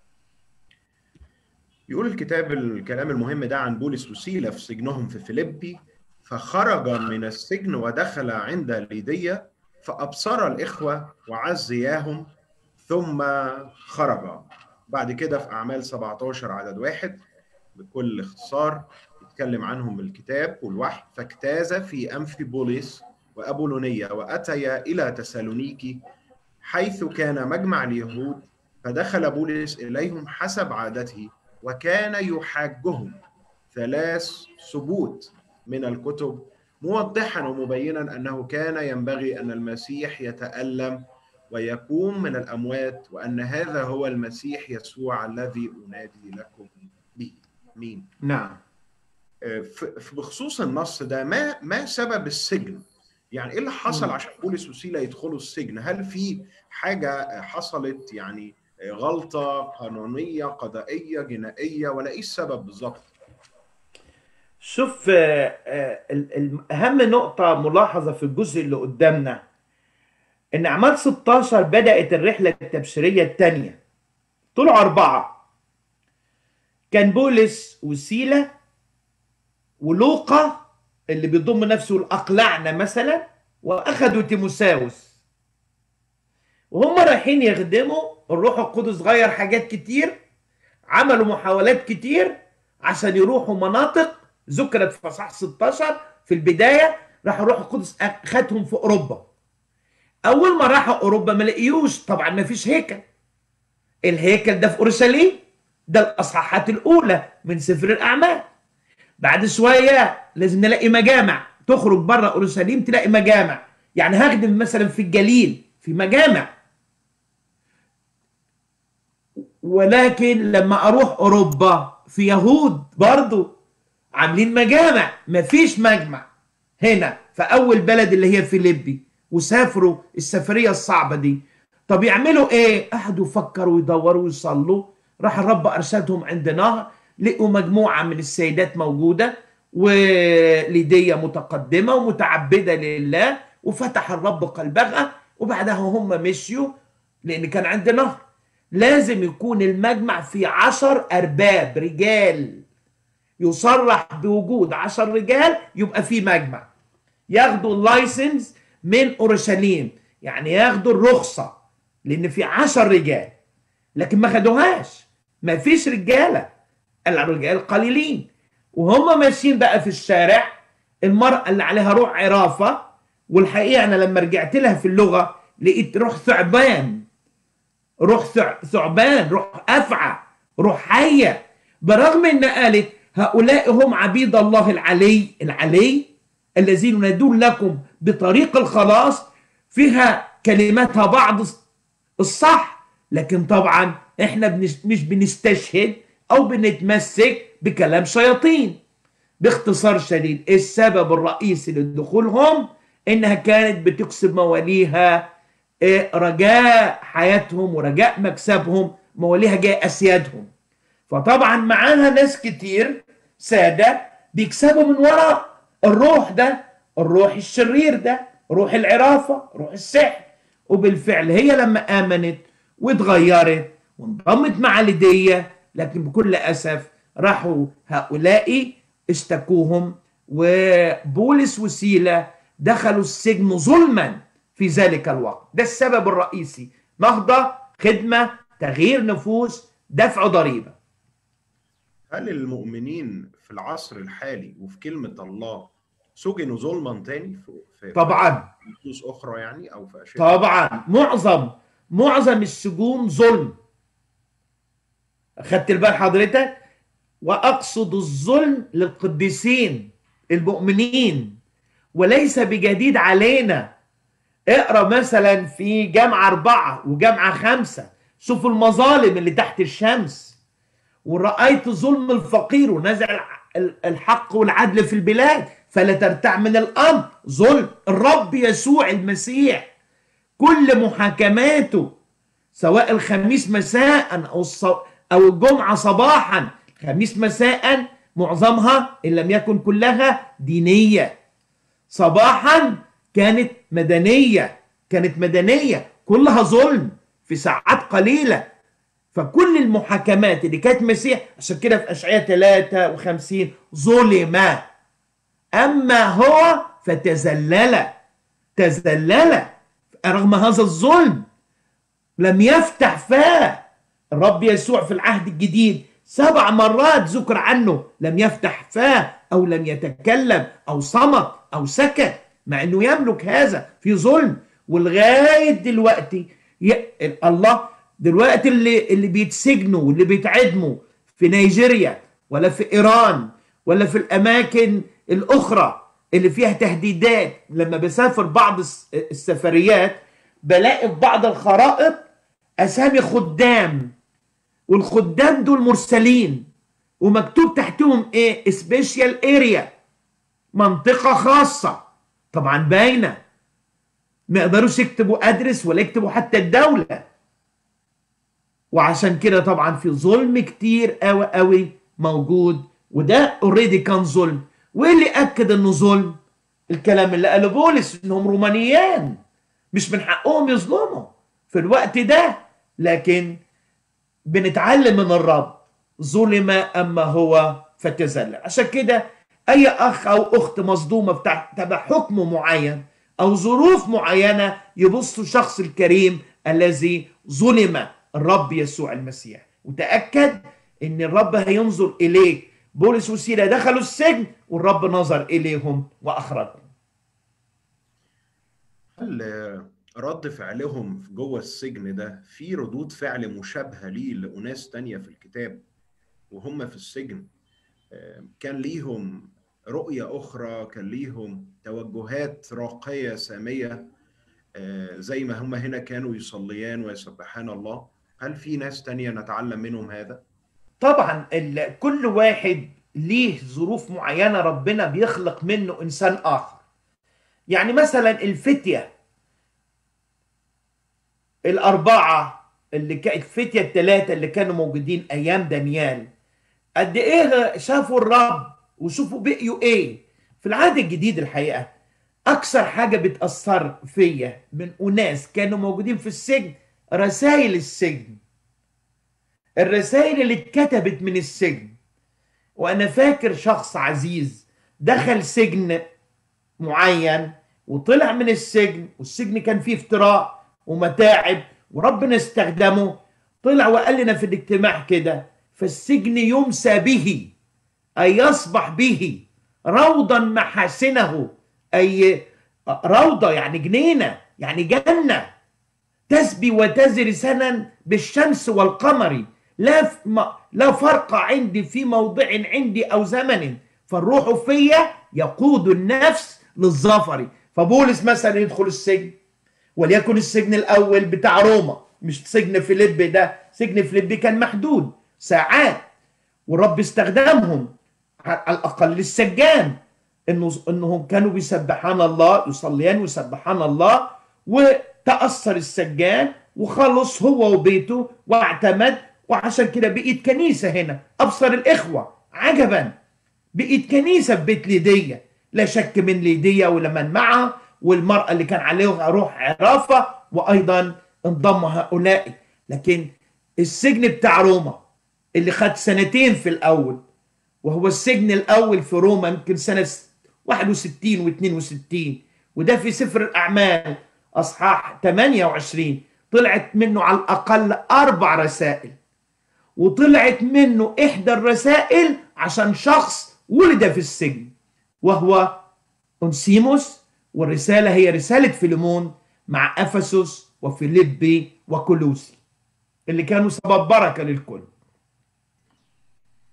يقول الكتاب الكلام المهم ده عن بولس وسيلة في سجنهم في فيليبي. فخرج من السجن ودخل عند ليديا فأبصر الإخوة وعزياهم ثم خرج. بعد كده في أعمال سبعتاشر عدد واحد بكل اختصار يتكلم عنهم الكتاب والوحي. فاجتاز في أنف بولس وأبولونية وأتيا إلى تسالونيكي حيث كان مجمع اليهود، فدخل بولس إليهم حسب عادته وكان يحاجهم ثلاث ثبوت من الكتب، موضحا ومبينا أنه كان ينبغي أن المسيح يتألم ويقوم من الأموات، وأن هذا هو المسيح يسوع الذي أنادي لكم به. مين؟ نعم. بخصوص النص ده، ما ما سبب السجن؟ يعني ايه اللي حصل عشان بولس وسيلة يدخلوا السجن؟ هل في حاجة حصلت، يعني غلطة قانونية قضائية جنائية، ولا ايه السبب بالظبط؟ شوف، اهم نقطة ملاحظة في الجزء اللي قدامنا ان اعمال ستاشر بدأت الرحلة التبشيرية الثانية. طلعوا أربعة، كان بولس وسيلة ولوقا اللي بيضم نفسه الأقلعنا مثلا، وأخذوا تيموساوس. وهم رايحين يخدموا، الروح القدس غير حاجات كتير، عملوا محاولات كتير عشان يروحوا مناطق ذكرت في اصحاح ستاشر. في البداية راح الروح القدس أخذهم في أوروبا. أول ما راحوا أوروبا ما لقيوش، طبعا ما فيش هيكل. الهيكل ده في أورشليم، ده الأصحاحات الأولى من سفر الأعمال. بعد شوية لازم نلاقي مجامع، تخرج بره أورشليم تلاقي مجامع. يعني هخدم مثلا في الجليل في مجامع، ولكن لما أروح أوروبا في يهود برضو عاملين مجامع، مفيش مجمع هنا في أول بلد اللي هي فيليبي. وسافروا السفرية الصعبة دي. طب يعملوا إيه؟ قعدوا يفكروا ويدوروا ويصلوا. راح الرب أرشدهم عند نهر، لقوا مجموعة من السيدات موجودة، وليدية متقدمة ومتعبدة لله، وفتح الرب قلبها. وبعدها هم مشيوا، لأن كان عند نهر لازم يكون المجمع في عشر أرباب رجال، يصرح بوجود عشر رجال يبقى في مجمع. ياخدوا اللايسنس من أورشليم، يعني ياخدوا الرخصة، لأن في عشر رجال. لكن ما خدوهاش، ما فيش رجالة، الرجال قليلين. وهم ماشيين بقى في الشارع، المرأة اللي عليها روح عرافة، والحقيقة أنا لما رجعت لها في اللغة لقيت روح ثعبان، روح ثعبان، روح أفعى، روح حية. برغم أن قالت هؤلاء هم عبيد الله العلي العلي الذين ينادون لكم بطريق الخلاص، فيها كلماتها بعض الصح، لكن طبعا احنا مش بنستشهد او بنتمسك بكلام شياطين. باختصار شديد، السبب الرئيسي لدخولهم انها كانت بتكسب مواليها رجاء حياتهم ورجاء مكسبهم، مواليها جاي اسيادهم. فطبعا معاها ناس كتير سادة بيكسبوا من وراء الروح ده، الروح الشرير ده، روح العرافة، روح السحر. وبالفعل هي لما آمنت واتغيرت وانضمت مع ليدية، لكن بكل أسف راحوا هؤلاء اشتكوهم، وبولس وسيلة دخلوا السجن ظلما في ذلك الوقت. ده السبب الرئيسي: نهضة، خدمة، تغيير نفوس، دفع ضريبة. هل المؤمنين في العصر الحالي وفي كلمة الله سجنوا ظلما تاني في, في طبعا نصوص أخرى يعني، أو في أشياء؟ طبعا معظم معظم السجون ظلم. أخدت البال حضرتك؟ وأقصد الظلم للقديسين، المؤمنين وليس بجديد علينا. اقرأ مثلا في جامعة أربعة وجامعة خمسة، شوفوا المظالم اللي تحت الشمس. ورأيت ظلم الفقير ونزع الحق والعدل في البلاد فلا ترتع من الأمر. ظلم الرب يسوع المسيح كل محاكماته سواء الخميس مساء أو أو الجمعة صباحا، خميس مساء معظمها إن لم يكن كلها دينية، صباحا كانت مدنية، كانت مدنية كلها ظلم في ساعات قليلة. فكل المحاكمات اللي كانت مسيح، عشان كده في أشعياء ثلاثة وخمسين ظلم أما هو فتذلل، تذلل رغم هذا الظلم لم يفتح فاه. الرب يسوع في العهد الجديد سبع مرات ذكر عنه لم يفتح فاه أو لم يتكلم أو صمت أو سكت، مع أنه يملك هذا في ظلم. ولغاية دلوقتي ي... الله دلوقتي اللي اللي بيتسجنوا واللي بيتعدموا في نيجيريا ولا في إيران ولا في الأماكن الأخرى اللي فيها تهديدات، لما بسافر بعض السفريات بلاقي في بعض الخرائط أسامي خدام، والخدام دول مرسلين ومكتوب تحتهم إيه؟ سبيشال اريا، منطقة خاصة. طبعا باينة، ما يقدروش يكتبوا أدرس ولا يكتبوا حتى الدولة. وعشان كده طبعا في ظلم كتير قوي قوي موجود، وده اوريدي كان ظلم. وايه اللي اكد انه ظلم؟ الكلام اللي قاله بولس انهم رومانيان مش من حقهم يظلموا في الوقت ده، لكن بنتعلم من الرب ظلم اما هو فتذلل. عشان كده اي اخ او اخت مصدومه تبع حكم معين او ظروف معينه يبصوا شخص الكريم الذي ظلم، الرب يسوع المسيح، وتأكد ان الرب هينظر اليك. بولس وسيلة دخلوا السجن والرب نظر اليهم واخرجهم. هل رد فعلهم جوه السجن ده في ردود فعل مشابهة ليه لأناس تانية في الكتاب وهم في السجن؟ كان ليهم رؤية أخرى، كان ليهم توجهات راقية سامية زي ما هم هنا كانوا يصليان ويسبحان الله؟ هل في ناس تانية نتعلم منهم هذا؟ طبعا كل واحد ليه ظروف معينة ربنا بيخلق منه إنسان آخر. يعني مثلا الفتية الأربعة اللي كانت الفتية الثلاثة اللي كانوا موجودين أيام دانيال، قد إيه شافوا الرب وشوفوا بقيوا إيه في العهد الجديد. الحقيقة أكثر حاجة بتأثر فيا من أناس كانوا موجودين في السجن رسائل السجن، الرسائل اللي اتكتبت من السجن. وأنا فاكر شخص عزيز دخل سجن معين وطلع من السجن، والسجن كان فيه افتراء ومتاعب وربنا استخدمه. طلع وقال لنا في الاجتماع كده: فالسجن يمسى به أي يصبح به روضا محاسنه، أي روضة يعني جنينة يعني جنة، تسبي وتزري سنا بالشمس والقمر، لا لا فرق عندي في موضع عندي أو زمن، فالروح فيا يقود النفس للظفر. فبولس مثلا يدخل السجن، وليكن السجن الأول بتاع روما، مش سجن فيليب، ده سجن فيليب كان محدود ساعات، والرب استخدمهم على الأقل للسجان، إنه إنهم كانوا بيسبحان الله، يصليان ويسبحان الله، وتأثر السجان وخلص هو وبيته واعتمد. وعشان كده بقيت كنيسة هنا. أبصر الإخوة عجبا، بقيت كنيسة في بيت ليدية، لا شك من ليدية ولمن معها والمرأة اللي كان عليها روح عرافة، وأيضا انضم هؤلاء. لكن السجن بتاع روما اللي خد سنتين في الأول، وهو السجن الأول في روما يمكن سنة واحد وستين واثنين وستين، وده في سفر الأعمال أصحاح ثمانية وعشرين، طلعت منه على الأقل أربع رسائل، وطلعت منه إحدى الرسائل عشان شخص ولد في السجن وهو أنسيموس، والرسالة هي رسالة فيليمون مع أفسس وفيليبي وكولوسي اللي كانوا سبب بركة للكل.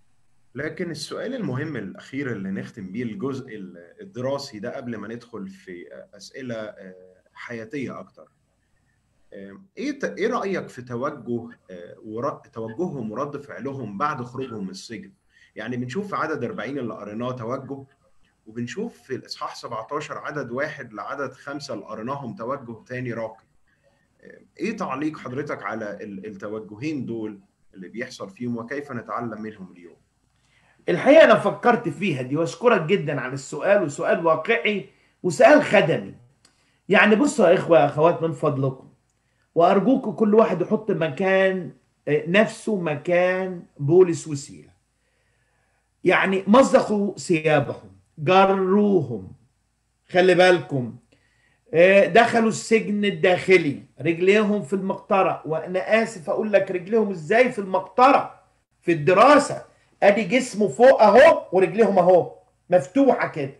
لكن السؤال المهم الأخير اللي نختم بيه الجزء الدراسي ده قبل ما ندخل في أسئلة حياتية أكتر، إيه إيه رأيك في توجه توجههم ورد فعلهم بعد خروجهم من السجن؟ يعني بنشوف في عدد أربعين اللي قريناه توجه، وبنشوف في الإصحاح سبعتاشر عدد واحد لعدد خمسة اللي قريناهم توجه تاني راقي. إيه تعليق حضرتك على التوجهين دول اللي بيحصل فيهم وكيف نتعلم منهم اليوم؟ الحقيقة أنا فكرت فيها دي وأشكرك جدا على السؤال، وسؤال واقعي وسؤال خدمي. يعني بصوا يا إخوة يا أخوات من فضلكم، وأرجوكم كل واحد يحط مكان نفسه مكان بولس وسيلة. يعني مزقوا ثيابهم، جروهم، خلي بالكم، دخلوا السجن الداخلي، رجليهم في المقطرة. وأنا آسف أقول لك رجليهم إزاي في المقطرة في الدراسة؟ أدي جسمه فوق أهو ورجليهم أهو مفتوحة كده،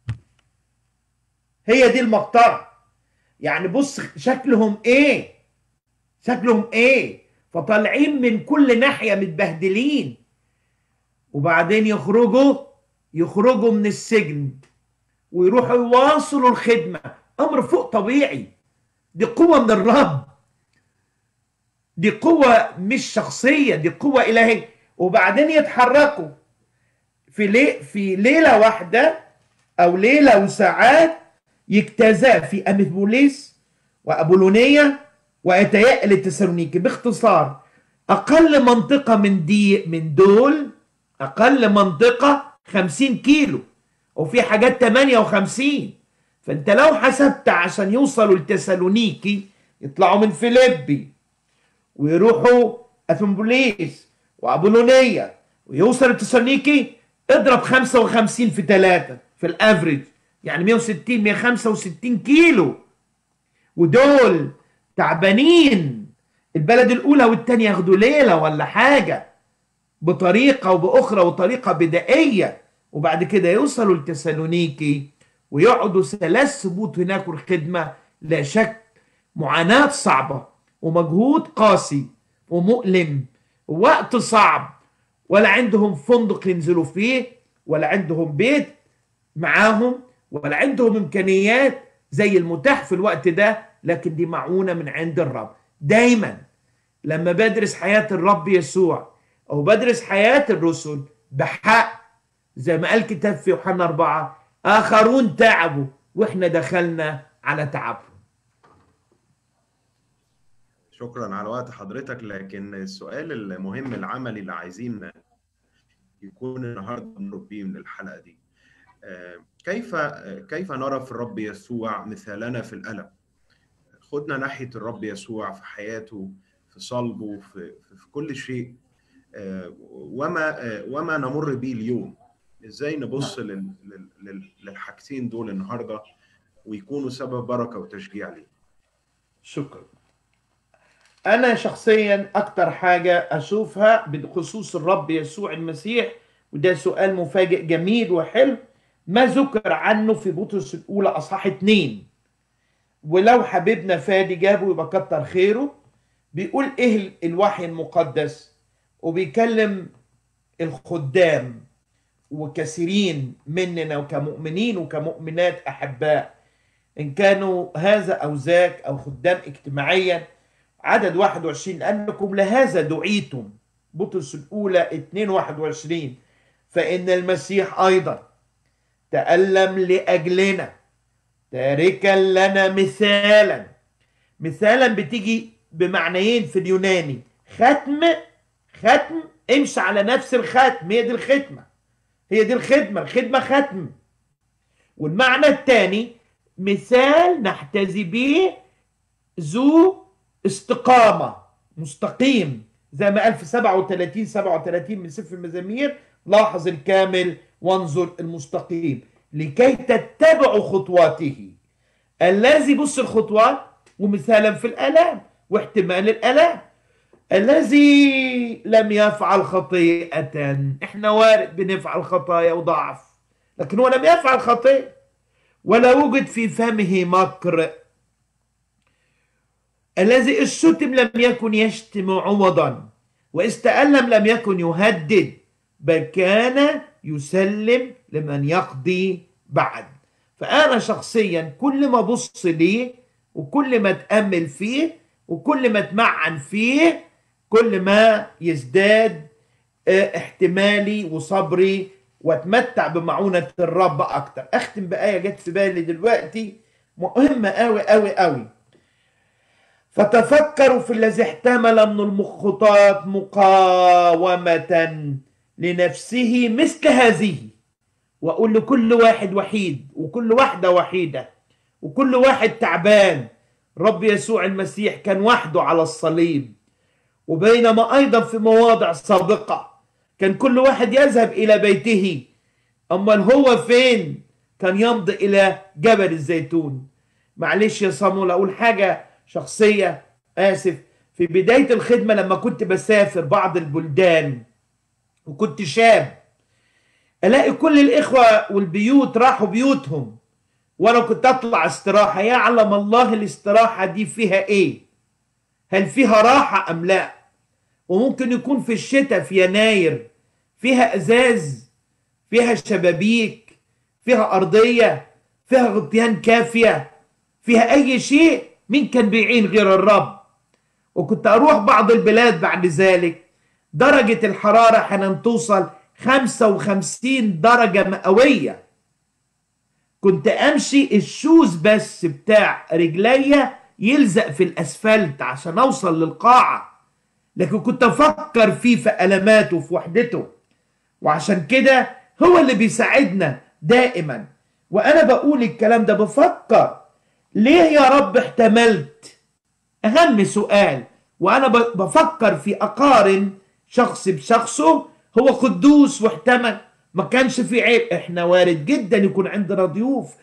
هي دي المقطرة. يعني بص شكلهم إيه، شكلهم إيه، فطالعين من كل ناحية متبهدلين، وبعدين يخرجوا يخرجوا من السجن ويروحوا يواصلوا الخدمة. أمر فوق طبيعي، دي قوة من الرب، دي قوة مش شخصية، دي قوة إلهية. وبعدين يتحركوا في لي في ليلة واحدة أو ليلة وساعات يجتازا في أمفبوليس وأبولونية ويتيأ لتسالونيكي. باختصار أقل منطقة من دي من دول، أقل منطقة خمسين كيلو، وفي حاجات ثمانية وخمسين. فأنت لو حسبت عشان يوصلوا لتسالونيكي يطلعوا من فيليبي ويروحوا أفنبوليس وأبولونية ويوصلوا لتسالونيكي، اضرب خمسة وخمسين في ثلاثة في الافريج، يعني مية وستين مية وخمسة وستين كيلو. ودول تعبانين، البلد الأولى والثانية ياخدوا ليلة ولا حاجة بطريقة وبأخرى وطريقة بدائية، وبعد كده يوصلوا لتسالونيكي ويقعدوا ثلاث سبوت هناك. الخدمة لا شك معاناة صعبة ومجهود قاسي ومؤلم ووقت صعب، ولا عندهم فندق ينزلوا فيه، ولا عندهم بيت معاهم، ولا عندهم إمكانيات زي المتاح في الوقت ده، لكن دي معونة من عند الرب. دايما لما بدرس حياة الرب يسوع أو بدرس حياة الرسل بحق، زي ما قال كتاب في يوحنا أربعة، آخرون تعبوا وإحنا دخلنا على تعبهم. شكرا على وقت حضرتك. لكن السؤال المهم العملي اللي عايزين يكون النهارده نرد بيه من الحلقة دي، كيف كيف نرى في الرب يسوع مثالنا في الألم؟ خدنا ناحية الرب يسوع في حياته، في صلبه، في, في كل شيء، وما وما نمر به اليوم. ازاي نبص لل للحاجتين دول النهارده ويكونوا سبب بركة وتشجيع ليه؟ شكرا. أنا شخصيا أكتر حاجة أشوفها بخصوص الرب يسوع المسيح، وده سؤال مفاجئ جميل وحلو، ما ذكر عنه في بطرس الأولى أصحاح اتنين. ولو حبيبنا فادي جابه يبقى كتر خيره. بيقول إيه الوحي المقدس، وبيكلم الخدام وكثيرين مننا وكمؤمنين وكمؤمنات أحباء، إن كانوا هذا أو ذاك أو خدام اجتماعيا. عدد واحد وعشرين، لأنكم لهذا دعيتم. بطرس الأولى اتنين واحد وعشرين، فإن المسيح أيضا تألم لأجلنا تاركا لنا مثالا. مثالا بتيجي بمعنيين في اليوناني، ختم ختم امشي على نفس الختم، هي دي الختمة، هي دي الخدمة، الخدمة ختم. والمعنى الثاني مثال نحتذي به، ذو استقامة، مستقيم، زي ما قال في سبعة وثلاثين سبعة وثلاثين من سفر المزامير، لاحظ الكامل وانظر المستقيم لكي تتبعوا خطواته. الذي بص الخطوات ومثالا في الآلام واحتمال الآلام. الذي لم يفعل خطيئة، احنا وارد بنفعل خطايا وضعف، لكن هو لم يفعل خطيئة ولا وجد في فمه مكر. الذي الشتم لم يكن يشتم عوضا، واذ تألم لم يكن يهدد، بل كان يسلم لمن يقضي بعد. فأنا شخصيا كل ما أبص ليه وكل ما أتأمل فيه وكل ما أتمعن فيه كل ما يزداد احتمالي وصبري واتمتع بمعونة الرب أكتر. أختم بآية جت في بالي دلوقتي مهمة أوي أوي أوي. فتفكروا في الذي احتمل من المخطئات مقاومة لنفسه مثل هذه. وأقول لكل واحد وحيد وكل واحدة وحيدة وكل واحد تعبان، رب يسوع المسيح كان وحده على الصليب، وبينما أيضا في مواضع سابقة كان كل واحد يذهب إلى بيته، أما هو فين؟ كان يمضي إلى جبل الزيتون. معلش يا صامول أقول حاجة شخصية، آسف. في بداية الخدمة لما كنت بسافر بعض البلدان وكنت شاب، ألاقي كل الإخوة والبيوت راحوا بيوتهم وأنا كنت أطلع استراحة. يعلم الله الاستراحة دي فيها إيه؟ هل فيها راحة أم لا؟ وممكن يكون في الشتاء في يناير فيها أزاز، فيها شبابيك، فيها أرضية، فيها غطيان كافية، فيها أي شيء. مين كان بيعين غير الرب؟ وكنت أروح بعض البلاد بعد ذلك درجة الحرارة حين توصل خمسة وخمسين درجة مئوية، كنت أمشي الشوز بس بتاع رجليا يلزق في الأسفلت عشان أوصل للقاعة، لكن كنت أفكر فيه في ألماته في وحدته. وعشان كده هو اللي بيساعدنا دائما. وأنا بقول الكلام ده بفكر ليه يا رب احتملت؟ أهم سؤال. وأنا بفكر في أقارن شخص بشخصه. هو قدوس واحتمل، ما كانش في عيب. احنا وارد جدا يكون عندنا ضيوف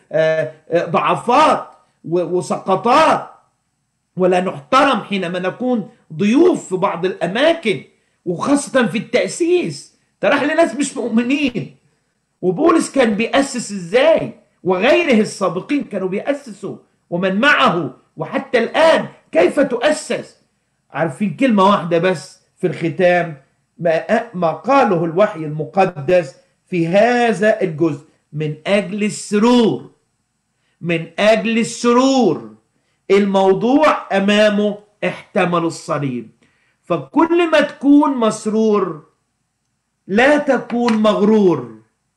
ضعفات وسقطات، ولا نحترم حينما نكون ضيوف في بعض الأماكن، وخاصة في التأسيس تراح لناس مش مؤمنين. وبولس كان بيأسس ازاي، وغيره السابقين كانوا بيأسسوا، ومن معه، وحتى الآن كيف تؤسس. عارفين كلمة واحدة بس في الختام ما, ما قاله الوحي المقدس في هذا الجزء: من أجل السرور. من أجل السرور الموضوع أمامه احتمل الصليب. فكل ما تكون مسرور لا تكون مغرور،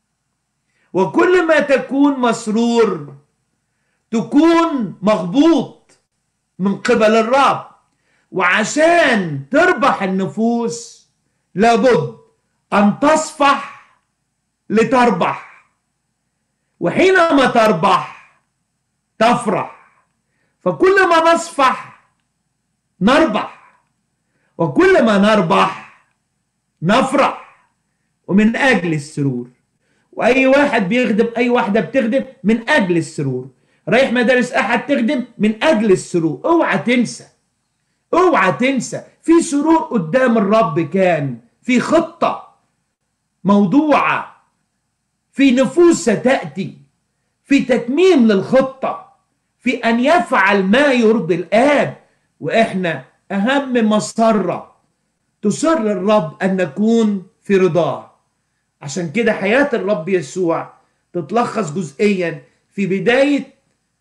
وكل ما تكون مسرور تكون مغبوط من قبل الرب. وعشان تربح النفوس لابد أن تصفح لتربح، وحينما تربح تفرح. فكل ما نصفح نربح، وكل ما نربح نفرح. ومن أجل السرور. وأي واحد بيخدم، أي واحدة بتخدم من أجل السرور. رايح مدارس أحد تخدم من أجل السرور. اوعى تنسى، اوعى تنسى في سرور قدام الرب، كان في خطة موضوعة، في نفوس ستأتي، في تتميم للخطة، في أن يفعل ما يرضي الآب. وإحنا أهم مسرة تسر الرب أن نكون في رضاه. عشان كده حياة الرب يسوع تتلخص جزئيا في بداية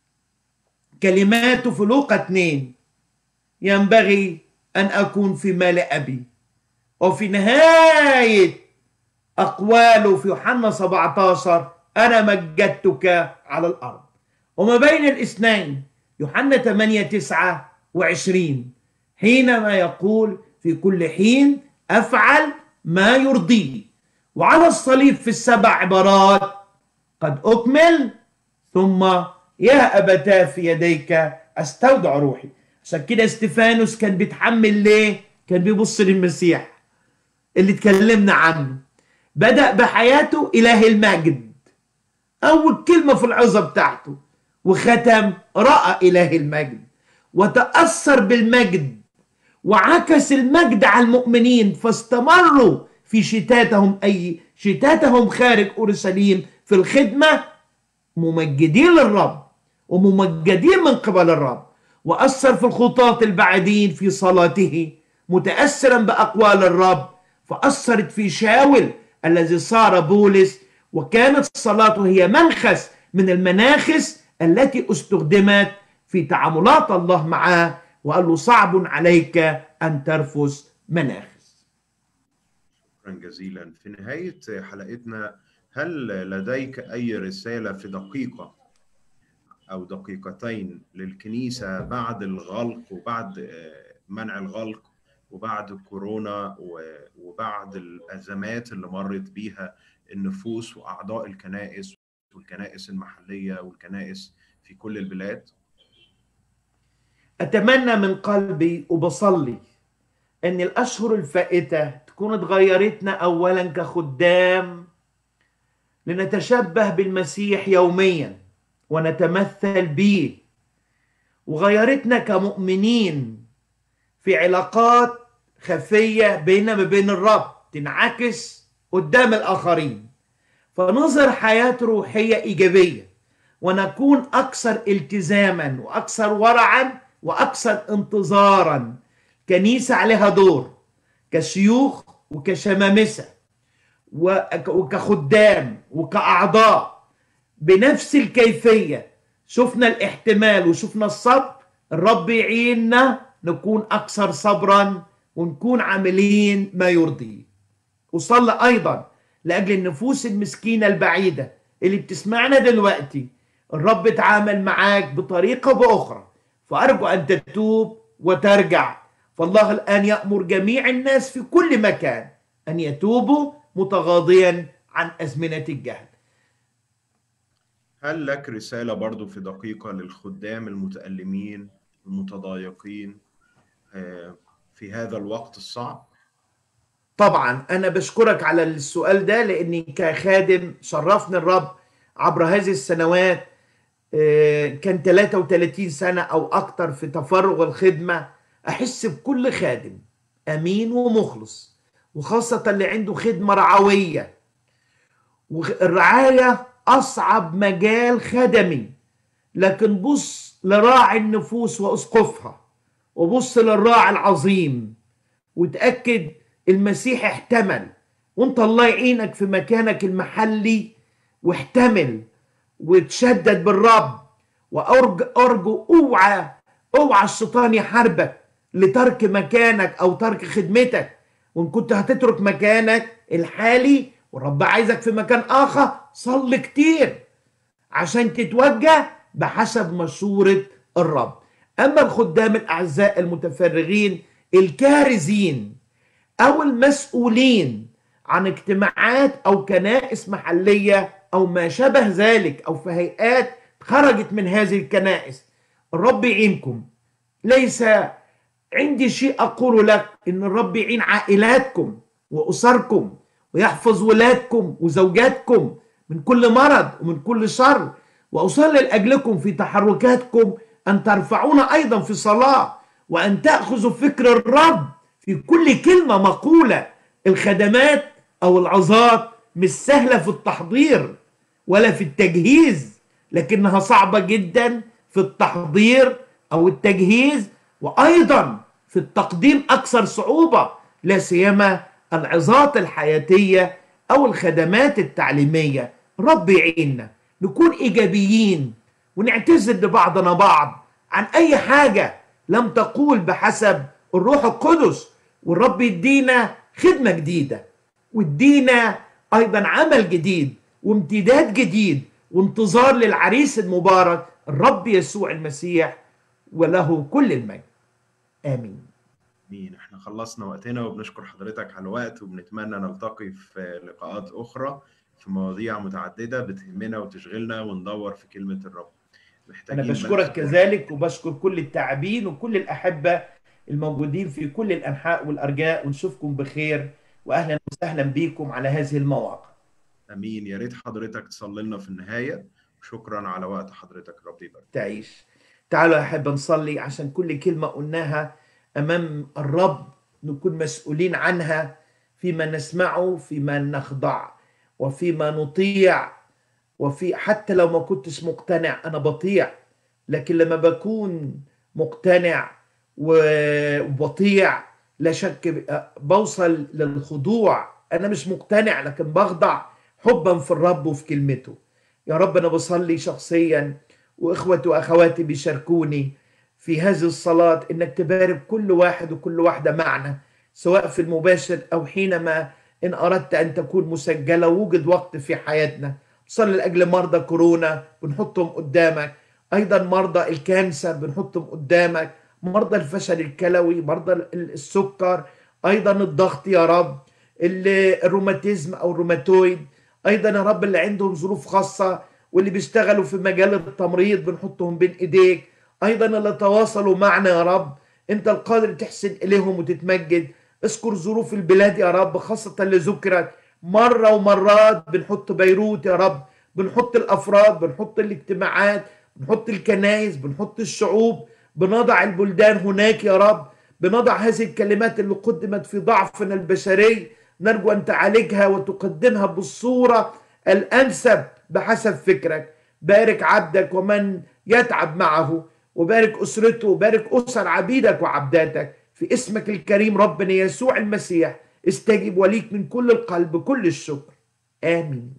كلماته في لوقا اثنين: ينبغي أن أكون في مال أبي. وفي نهاية أقواله في يوحنا سبعة عشر: أنا مجدتك على الأرض. وما بين الاثنين يوحنا ثمانية تسعة وعشرين حينما يقول: في كل حين أفعل ما يرضيه. وعلى الصليب في السبع عبارات: قد أكمل، ثم يا أبتاه في يديك أستودع روحي. عشان كده استفانوس كان بيتحمل ليه؟ كان بيبص للمسيح اللي اتكلمنا عنه. بدأ بحياته إله المجد، أول كلمة في العظة بتاعته، وختم رأى إله المجد وتأثر بالمجد وعكس المجد على المؤمنين، فاستمروا في شتاتهم، أي شتاتهم خارج أورشليم في الخدمة، ممجدين للرب وممجدين من قبل الرب. وأثر في الخطاة البعيدين في صلاته متأثرا بأقوال الرب، فأثرت في شاول الذي صار بولس، وكانت صلاته هي منخس من المناخس التي استخدمت في تعاملات الله معه، وقال له صعب عليك أن ترفس مناخس. شكرا جزيلا. في نهاية حلقتنا، هل لديك أي رسالة في دقيقة أو دقيقتين للكنيسة بعد الغلق وبعد منع الغلق وبعد كورونا وبعد الأزمات اللي مرت بيها النفوس وأعضاء الكنائس والكنائس المحلية والكنائس في كل البلاد؟ أتمنى من قلبي وبصلي أن الأشهر الفائتة تكون اتغيرتنا أولا كخدام لنتشبه بالمسيح يوميا ونتمثل به، وغيرتنا كمؤمنين في علاقات خفية بيننا وبين الرب تنعكس قدام الآخرين، فنظهر حياة روحية إيجابية ونكون أكثر التزاما وأكثر ورعا وأكثر انتظارا. كنيسة عليها دور كشيوخ وكشمامسة وكخدام وكأعضاء بنفس الكيفية. شفنا الاحتمال وشفنا الصبر، الرب يعيننا نكون أكثر صبرا ونكون عاملين ما يرضيه. وصلى أيضا لأجل النفوس المسكينة البعيدة اللي بتسمعنا دلوقتي، الرب تعامل معاك بطريقة بأخرى، فأرجو أن تتوب وترجع. فالله الآن يأمر جميع الناس في كل مكان أن يتوبوا متغاضيا عن أزمنة الجهل. هل لك رسالة برضو في دقيقة للخدام المتألمين المتضايقين في هذا الوقت الصعب؟ طبعا أنا بشكرك على السؤال ده، لأني كخادم شرفني الرب عبر هذه السنوات، كان ثلاثة وثلاثين سنة أو أكتر في تفرغ الخدمة، أحس بكل خادم أمين ومخلص، وخاصة اللي عنده خدمة رعوية. والرعاية أصعب مجال خدمي، لكن بص لراعي النفوس وأسقفها، وبص للراعي العظيم وتأكد المسيح احتمل، وانت الله يعينك في مكانك المحلي واحتمل وتشدد بالرب. وأرجو أرجو اوعى اوعى الشيطان يحاربك لترك مكانك أو ترك خدمتك. وإن كنت هتترك مكانك الحالي والرب عايزك في مكان آخر، صلي كتير عشان تتوجه بحسب مشورة الرب. أما الخدام الأعزاء المتفرغين الكارزين أو المسؤولين عن اجتماعات أو كنائس محلية أو ما شابه ذلك، أو في هيئات خرجت من هذه الكنائس، الرب يعينكم. ليس عندي شيء أقول لك إن الرب يعين عائلاتكم وأسركم ويحفظ ولادكم وزوجاتكم من كل مرض ومن كل شر، وأصلي لأجلكم في تحركاتكم أن ترفعونا أيضا في صلاة، وأن تأخذوا فكر الرب في كل كلمة مقولة. الخدمات أو العظات مش سهلة في التحضير ولا في التجهيز، لكنها صعبة جدا في التحضير أو التجهيز، وأيضا في التقديم أكثر صعوبة، لا سيما العظات الحياتية أو الخدمات التعليمية. رب يعيننا نكون إيجابيين ونعتذر لبعضنا بعض عن أي حاجة لم تقول بحسب الروح القدس، والرب يدينا خدمة جديدة ويدينا أيضا عمل جديد وامتداد جديد وانتظار للعريس المبارك الرب يسوع المسيح، وله كل المجد. آمين. مين احنا خلصنا وقتنا، وبنشكر حضرتك على الوقت، وبنتمنى نلتقي في لقاءات أخرى في مواضيع متعددة بتهمنا وتشغلنا وندور في كلمة الرب. أنا بشكرك كذلك، وبشكر كل التعبين وكل الأحبة الموجودين في كل الأنحاء والأرجاء، ونشوفكم بخير، وأهلا وسهلا بكم على هذه المواقع. أمين. يا ريت حضرتك تصلي لنا في النهاية. شكرا على وقت حضرتك، ربي يبارك. تعيش. تعالوا يا أحبة نصلي عشان كل كلمة قلناها أمام الرب نكون مسؤولين عنها، فيما نسمعه، فيما نخضع، وفيما نطيع، وفي حتى لو ما كنتش مقتنع أنا بطيع، لكن لما بكون مقتنع وبطيع لا شك بوصل للخضوع أنا مش مقتنع لكن بخضع حبا في الرب وفي كلمته. يا رب أنا بصلي شخصيا وإخوتي وأخواتي بيشاركوني في هذه الصلاة إنك تبارك كل واحد وكل واحدة معنا، سواء في المباشر أو حينما إن أردت أن تكون مسجلة ووجد وقت في حياتنا. صلي لأجل مرضى كورونا بنحطهم قدامك، أيضا مرضى الكانسر بنحطهم قدامك، مرضى الفشل الكلوي، مرضى السكر، أيضا الضغط يا رب، الروماتيزم أو الروماتويد، أيضا يا رب اللي عندهم ظروف خاصة واللي بيشتغلوا في مجال التمريض بنحطهم بين إيديك، أيضا اللي تواصلوا معنا يا رب أنت القادر تحسن إليهم وتتمجد. اذكر ظروف البلاد يا رب خاصة اللي ذكرت مرة ومرات، بنحط بيروت يا رب، بنحط الأفراد، بنحط الاجتماعات، بنحط الكنائس، بنحط الشعوب، بنضع البلدان هناك يا رب، بنضع هذه الكلمات اللي قدمت في ضعفنا البشري، نرجو أن تعالجها وتقدمها بالصورة الأنسب بحسب فكرك. بارك عبدك ومن يتعب معه، وبارك أسرته، وبارك أسر عبيدك وعبداتك في اسمك الكريم ربنا يسوع المسيح. استجب وليك من كل القلب كل الشكر، آمين.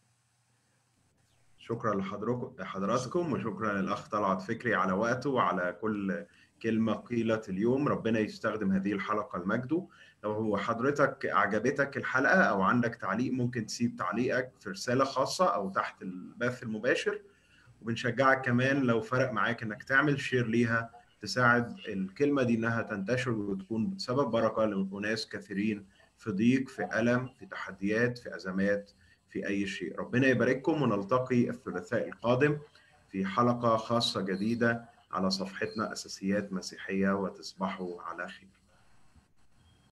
شكرا لحضراتكم، وشكرا للأخ طلعت فكري على وقته وعلى كل كلمة قيلت اليوم. ربنا يستخدم هذه الحلقة لمجده. لو حضرتك أعجبتك الحلقة أو عندك تعليق ممكن تسيب تعليقك في رسالة خاصة أو تحت البث المباشر، وبنشجعك كمان لو فرق معاك إنك تعمل شير ليها، تساعد الكلمة دي إنها تنتشر وتكون سبب بركة لناس كثيرين في ضيق، في ألم، في تحديات، في أزمات، في أي شيء. ربنا يبارككم، ونلتقي الثلاثاء القادم في حلقة خاصة جديدة على صفحتنا أساسيات مسيحية، وتصبحوا على خير.